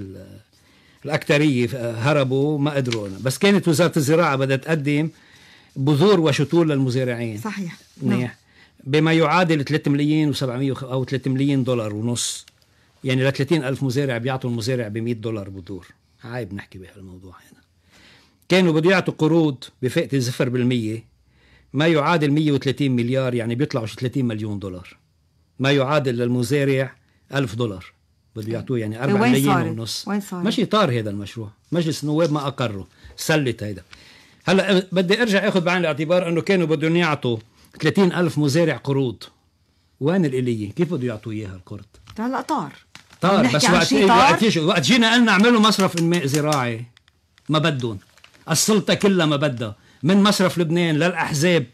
الأكترية، هربوا ما قدروا. بس كانت وزارة الزراعة بدها تقدم بذور وشتول للمزارعين. صحيح. نعم. بما يعادل 3 مليون و700 أو 3 مليون دولار ونص. يعني ل 30,000 مزارع بيعطوا المزارع ب$100 بذور. عيب نحكي بهالموضوع هنا. كانوا بده يعطوا قروض بفئة 0% ما يعادل 130 مليار، يعني بيطلعوا 30 مليون دولار، ما يعادل للمزارع $1,000 بده يعطوه، يعني 4 ملايين ونص. ماشي طار هذا المشروع، مجلس النواب ما أقره، سلت هيدا. هلا بدي ارجع اخذ بعين الاعتبار انه كانوا بدهم يعطوا 30,000 مزارع قروض. وين الإلية؟ كيف بده يعطوا اياها القرض؟ هلا طار بس وقت جينا قلنا اعملوا مصرف انماء زراعي ما بدهم. السلطة كلها ما بدها، من مصرف لبنان للأحزاب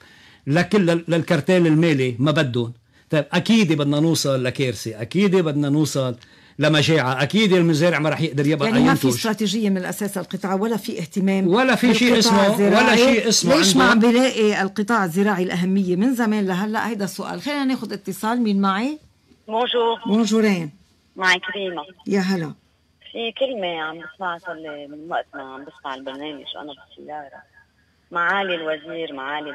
للكرتال المالي ما بدهم. طيب أكيد بدنا نوصل لكارثة، أكيد بدنا نوصل لمجاعة، أكيد المزارع ما رح يقدر يبقى يعني ما في استراتيجية من الأساس القطاع، ولا في اهتمام، ولا في شيء اسمه ليش ما عم بلاقي القطاع الزراعي الأهمية من زمان لهلا؟ هيدا السؤال. خلينا ناخذ اتصال. مين معي؟ بونجورين. معي كريمة. يا هلا. في كلمة عم بسمعها من وقت ما عم بسمع البرنامج وأنا بالسيارة. معالي الوزير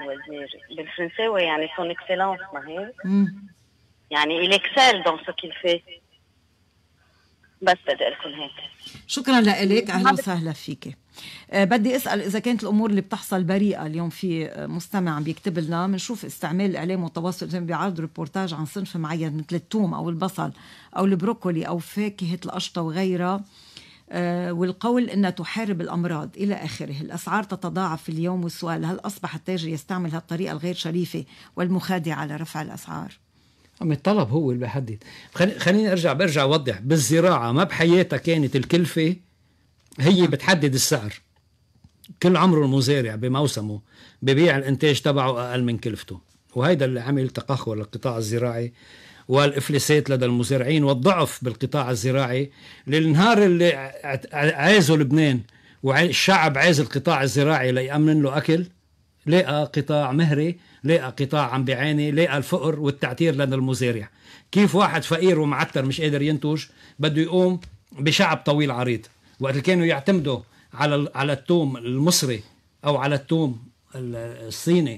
بالفرنساوي يعني son excellence، ما هيك؟ يعني il excelle dans ce qu'il fait. بس بدي اقول لكم هيك. شكرا لك، اهلا وسهلا فيك. بدي اسال اذا كانت الامور اللي بتحصل بريئه. اليوم في مستمع عم بيكتب لنا بنشوف استعمال الاعلام والتواصل زي ما بيعرضوا ريبورتاج عن صنف معين مثل الثوم او البصل او البروكولي او فاكهه القشطه وغيرها، والقول انها تحارب الامراض الى اخره. الاسعار تتضاعف في اليوم، والسؤال هل اصبح التاجر يستعمل هالطريقه الغير شريفه والمخادعه لرفع الاسعار؟ الطلب هو اللي بيحدد. خليني برجع اوضح. بالزراعه ما بحياتها كانت الكلفه هي بتحدد السعر. كل عمره المزارع بموسمه ببيع الانتاج تبعه اقل من كلفته، وهيدا اللي عمل تقهقر للقطاع الزراعي والإفلاسات لدى المزارعين والضعف بالقطاع الزراعي. للنهار اللي عايزه لبنان والشعب عايز القطاع الزراعي ليأمن له أكل، لقى قطاع مهري، لقى قطاع عم بيعاني، لقى الفقر والتعتير لدى المزارع. كيف واحد فقير ومعتر مش قادر ينتج بده يقوم بشعب طويل عريض؟ وقت كانوا يعتمدوا على الثوم المصري أو على الثوم الصيني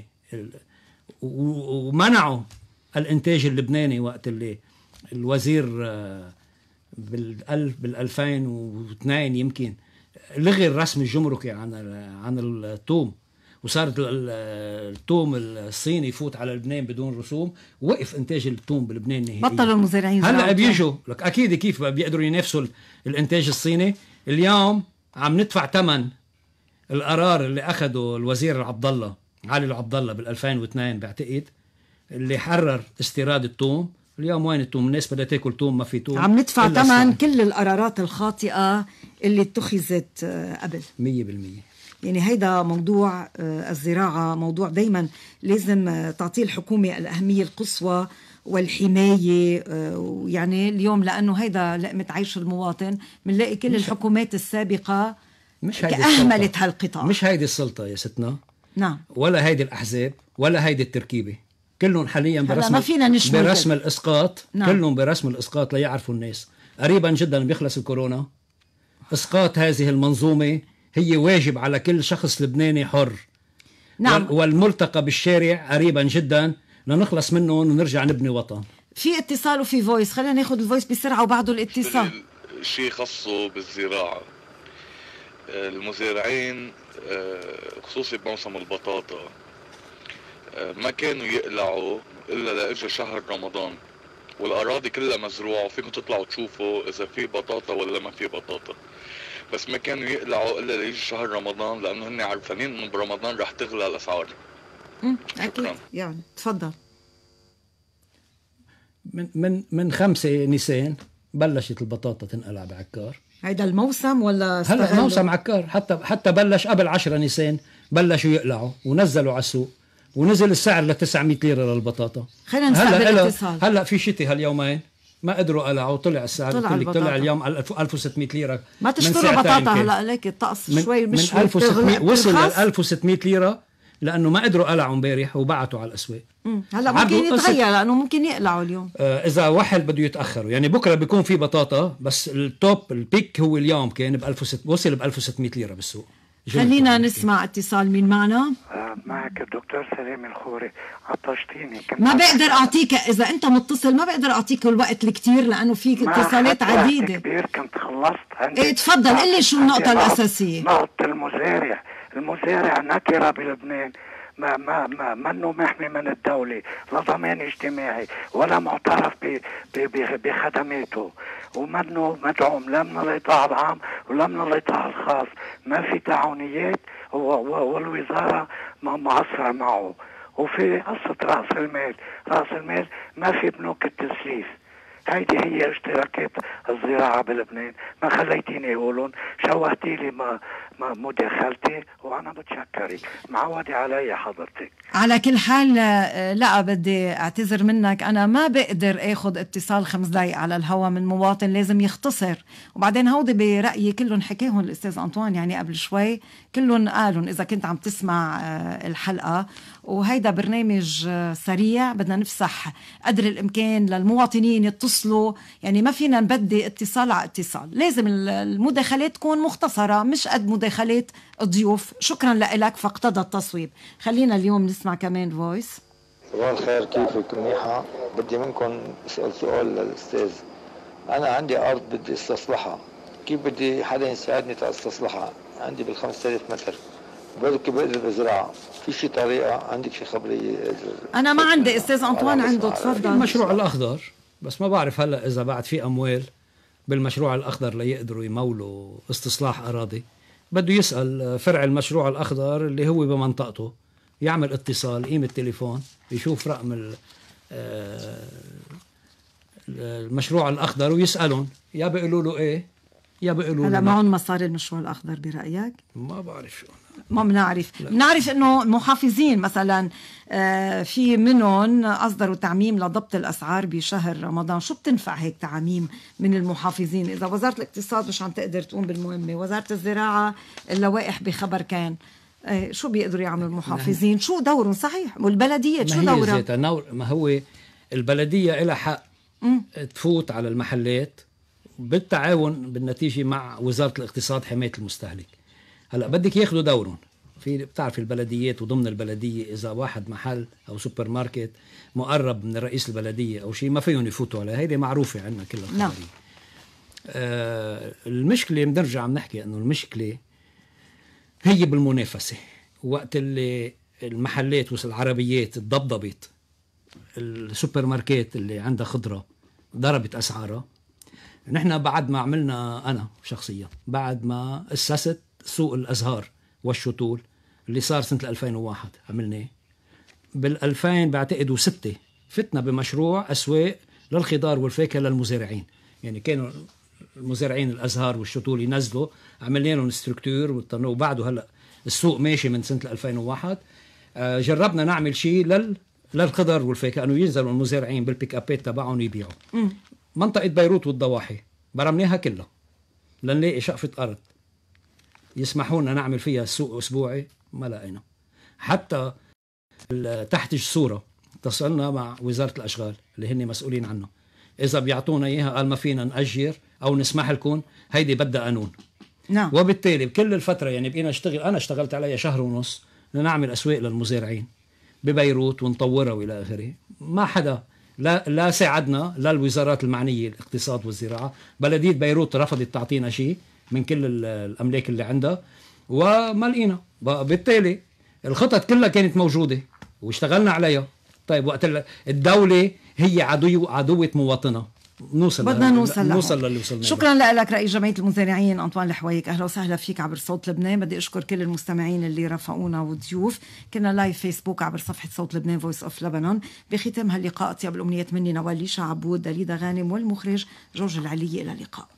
ومنعوا الانتاج اللبناني، وقت اللي الوزير بال2002 يمكن لغي الرسم الجمركي عن الثوم، وصارت الثوم الصيني يفوت على لبنان بدون رسوم، وقف انتاج الثوم بلبنان نهائيا. بطلوا المزارعين. هلا بيجوا لك اكيد كيف بيقدروا ينافسوا الانتاج الصيني. اليوم عم ندفع ثمن القرار اللي اخذه الوزير علي العبد الله بال2002 بعتقد، اللي حرر استيراد الثوم. اليوم وين الثوم؟ الناس بدها تاكل ثوم، ما في ثوم. عم ندفع ثمن كل القرارات الخاطئة اللي اتخذت قبل 100%. يعني هيدا موضوع الزراعة موضوع دايما لازم تعطيه الحكومة الأهمية القصوى والحماية. يعني اليوم لأنه هيدا لقمة عيش المواطن، بنلاقي كل الحكومات السابقة أهملت هالقطاع. مش هيدي السلطة يا ستنا، نعم، ولا هيدي الأحزاب ولا هيدي التركيبة. كلهم حاليا برسم الإسقاط. نعم. كلهم برسم الإسقاط ليعرفوا الناس. قريبا جدا بيخلص الكورونا. إسقاط هذه المنظومة هي واجب على كل شخص لبناني حر. نعم. والملتقى بالشارع قريبا جدا لنخلص منه ونرجع نبني وطن. في اتصال وفي فويس، خلينا ناخذ الفويس بسرعة وبعده الاتصال. شيء خاصه بالزراعة، المزارعين خصوصي بموسم البطاطا ما كانوا يقلعوا إلا لإجا شهر رمضان والأراضي كلها مزروعة وفيكم تطلعوا تشوفوا إذا في بطاطا ولا ما في بطاطا، بس ما كانوا يقلعوا إلا ليجي شهر رمضان لأنه هن عارفين إنه برمضان رح تغلى الأسعار. أكيد. يعني تفضل. من 5 نيسان بلشت البطاطا تنقلع بعكار. هيدا الموسم ولا هلا موسم عكار؟ حتى بلش قبل 10 نيسان بلشوا يقلعوا ونزلوا على السوق، ونزل السعر ل 900 ليرة للبطاطا. خلينا نستقبل الاتصال. هلا في شتي هاليومين ما قدروا قلعوا، طلع السعر. طلع اليوم 1600 ليرة. ما تشتروا بطاطا هلا ليك الطقس شوي مش من 1600 وصل ل 1600 ليرة لانه ما قدروا قلعوا امبارح وبعتوا على الاسواق. هلا ممكن يتغير لانه ممكن يقلعوا اليوم. اذا وحل بده يتاخروا، يعني بكره بيكون في بطاطا، بس التوب البيك هو اليوم كان وصل ب 1600 ليرة بالسوق. خلينا نسمع اتصال. مين معنا؟ معك الدكتور سليم الخوري. عطشتيني. ما بقدر اعطيك، اذا انت متصل ما بقدر اعطيك الوقت الكتير لانه في اتصالات عديده. كبير كنت خلصت. ايه تفضل قل لي شو النقطه الاساسيه. نقطه المزارع نكره بلبنان، منه محمي من الدولة، لا ضمان اجتماعي ولا معترف بخدماته، ومنه مدعوم لا من القطاع العام ولا من القطاع الخاص. ما في تعاونيات والوزارة معصرة معه. وفي قصة رأس المال ما في بنوك التسليف. هيدي هي اشتراكات الزراعة بلبنان. ما خليتيني اقولون، شوهتي لي مداخلتي وانا بتشكرك، معودي علي حضرتك. على كل حال لا بدي اعتذر منك، انا ما بقدر اخذ اتصال 5 دقايق على الهوا من مواطن، لازم يختصر. وبعدين هودي برأيي كلهم حكاهم الاستاذ أنطوان يعني قبل شوي، كلهم قالوا اذا كنت عم تسمع الحلقة. وهيدا برنامج سريع، بدنا نفسح قدر الامكان للمواطنين يتصلوا، يعني ما فينا نبدي اتصال على اتصال، لازم المداخلات تكون مختصرة مش قد مداخلات الضيوف. شكرا لك فاقتضى التصويب. خلينا اليوم نسمع كمان فويس. صباح الخير، كيفك؟ منيحة. بدي منكم اسأل سؤال للأستاذ. انا عندي ارض بدي استصلحها، كيف بدي حدا يساعدني استصلحها؟ عندي بال5000 متر وبركي بقدر ازرعها، في شي طريقه؟ عندك شي خبريه؟ انا ما عندي، استاذ انطوان عنده، تفضل. المشروع الاخضر، بس ما بعرف هلا اذا بعد في اموال بالمشروع الاخضر ليقدروا يمولوا استصلاح اراضي. بده يسال فرع المشروع الاخضر اللي هو بمنطقته، يعمل اتصال، قيمة تليفون، يشوف رقم المشروع الاخضر ويسالهم، يا بيقولوا له ايه يا بيقولوا له هلا معهم مصاري المشروع الاخضر برايك؟ ما بعرف شو، ما بنعرف انه محافظين مثلا في منهم اصدروا تعميم لضبط الاسعار بشهر رمضان. شو بتنفع هيك تعميم من المحافظين اذا وزاره الاقتصاد مش عم تقدر تقوم بالمهمه، وزاره الزراعه اللوائح بخبر كان، شو بيقدروا يعملوا المحافظين؟ شو دورهم صحيح؟ والبلديات شو دورها؟ ما هو البلديه لها حق تفوت على المحلات بالتعاون بالنتيجه مع وزاره الاقتصاد حمايه المستهلك. هلا بدك ياخذوا دورهم. في بتعرف البلديات وضمن البلديه اذا واحد محل او سوبر ماركت مقرب من رئيس البلديه او شيء ما فيهم يفوتوا عليه، هيدي معروفه عندنا كلها الخبريه. المشكله بنرجع بنحكي انه المشكله هي بالمنافسه. وقت اللي المحلات والعربيات تضبضبت، السوبر ماركت اللي عندها خضره ضربت اسعارها، نحن بعد ما عملنا، انا شخصيا بعد ما اسست سوق الازهار والشطول اللي صار سنه 2001 عملناه، بال2000 بعتقد و6 فتنا بمشروع اسواق للخضار والفاكهه للمزارعين. يعني كانوا المزارعين الازهار والشطول ينزلوا، عملنا لهم ستركتور وبعده هلا السوق ماشي من سنه 2001. جربنا نعمل شيء للخضار والفاكهه، انه ينزلوا المزارعين بالبيك ابات تبعهم يبيعوا. منطقه بيروت والضواحي برمناها كلها لنلاقي شقفه ارض يسمحوا لنا نعمل فيها سوق اسبوعي، ما لقينا. حتى تحت الصوره اتصلنا مع وزاره الاشغال اللي هن مسؤولين عنه، اذا بيعطونا اياها قال ما فينا ناجر او نسمح لكم، هيدي بدها قانون. نعم. وبالتالي بكل الفتره يعني بقينا نشتغل، انا اشتغلت عليها شهر ونص لنعمل اسواق للمزارعين ببيروت ونطورها والى اخره. ما حدا لا ساعدنا، لا الوزارات المعنيه الاقتصاد والزراعه. بلديه بيروت رفضت تعطينا شيء من كل الاملاك اللي عندها وما لقينا. بالتالي الخطط كلها كانت موجوده واشتغلنا عليها. طيب وقت الدوله هي عدوه مواطنها، بدنا نوصل للي وصلنا. شكرا لك رئيس جمعيه المزارعين أنطوان الحويك، اهلا وسهلا فيك عبر صوت لبنان. بدي اشكر كل المستمعين اللي رافقونا وضيوف. كنا لايف فيسبوك عبر صفحه صوت لبنان فويس اوف لبنان. بختام هاللقاء اطيب الامنيات مني نوال ليشا عبود، دليدا غانم والمخرج جورج العلي. الى اللقاء.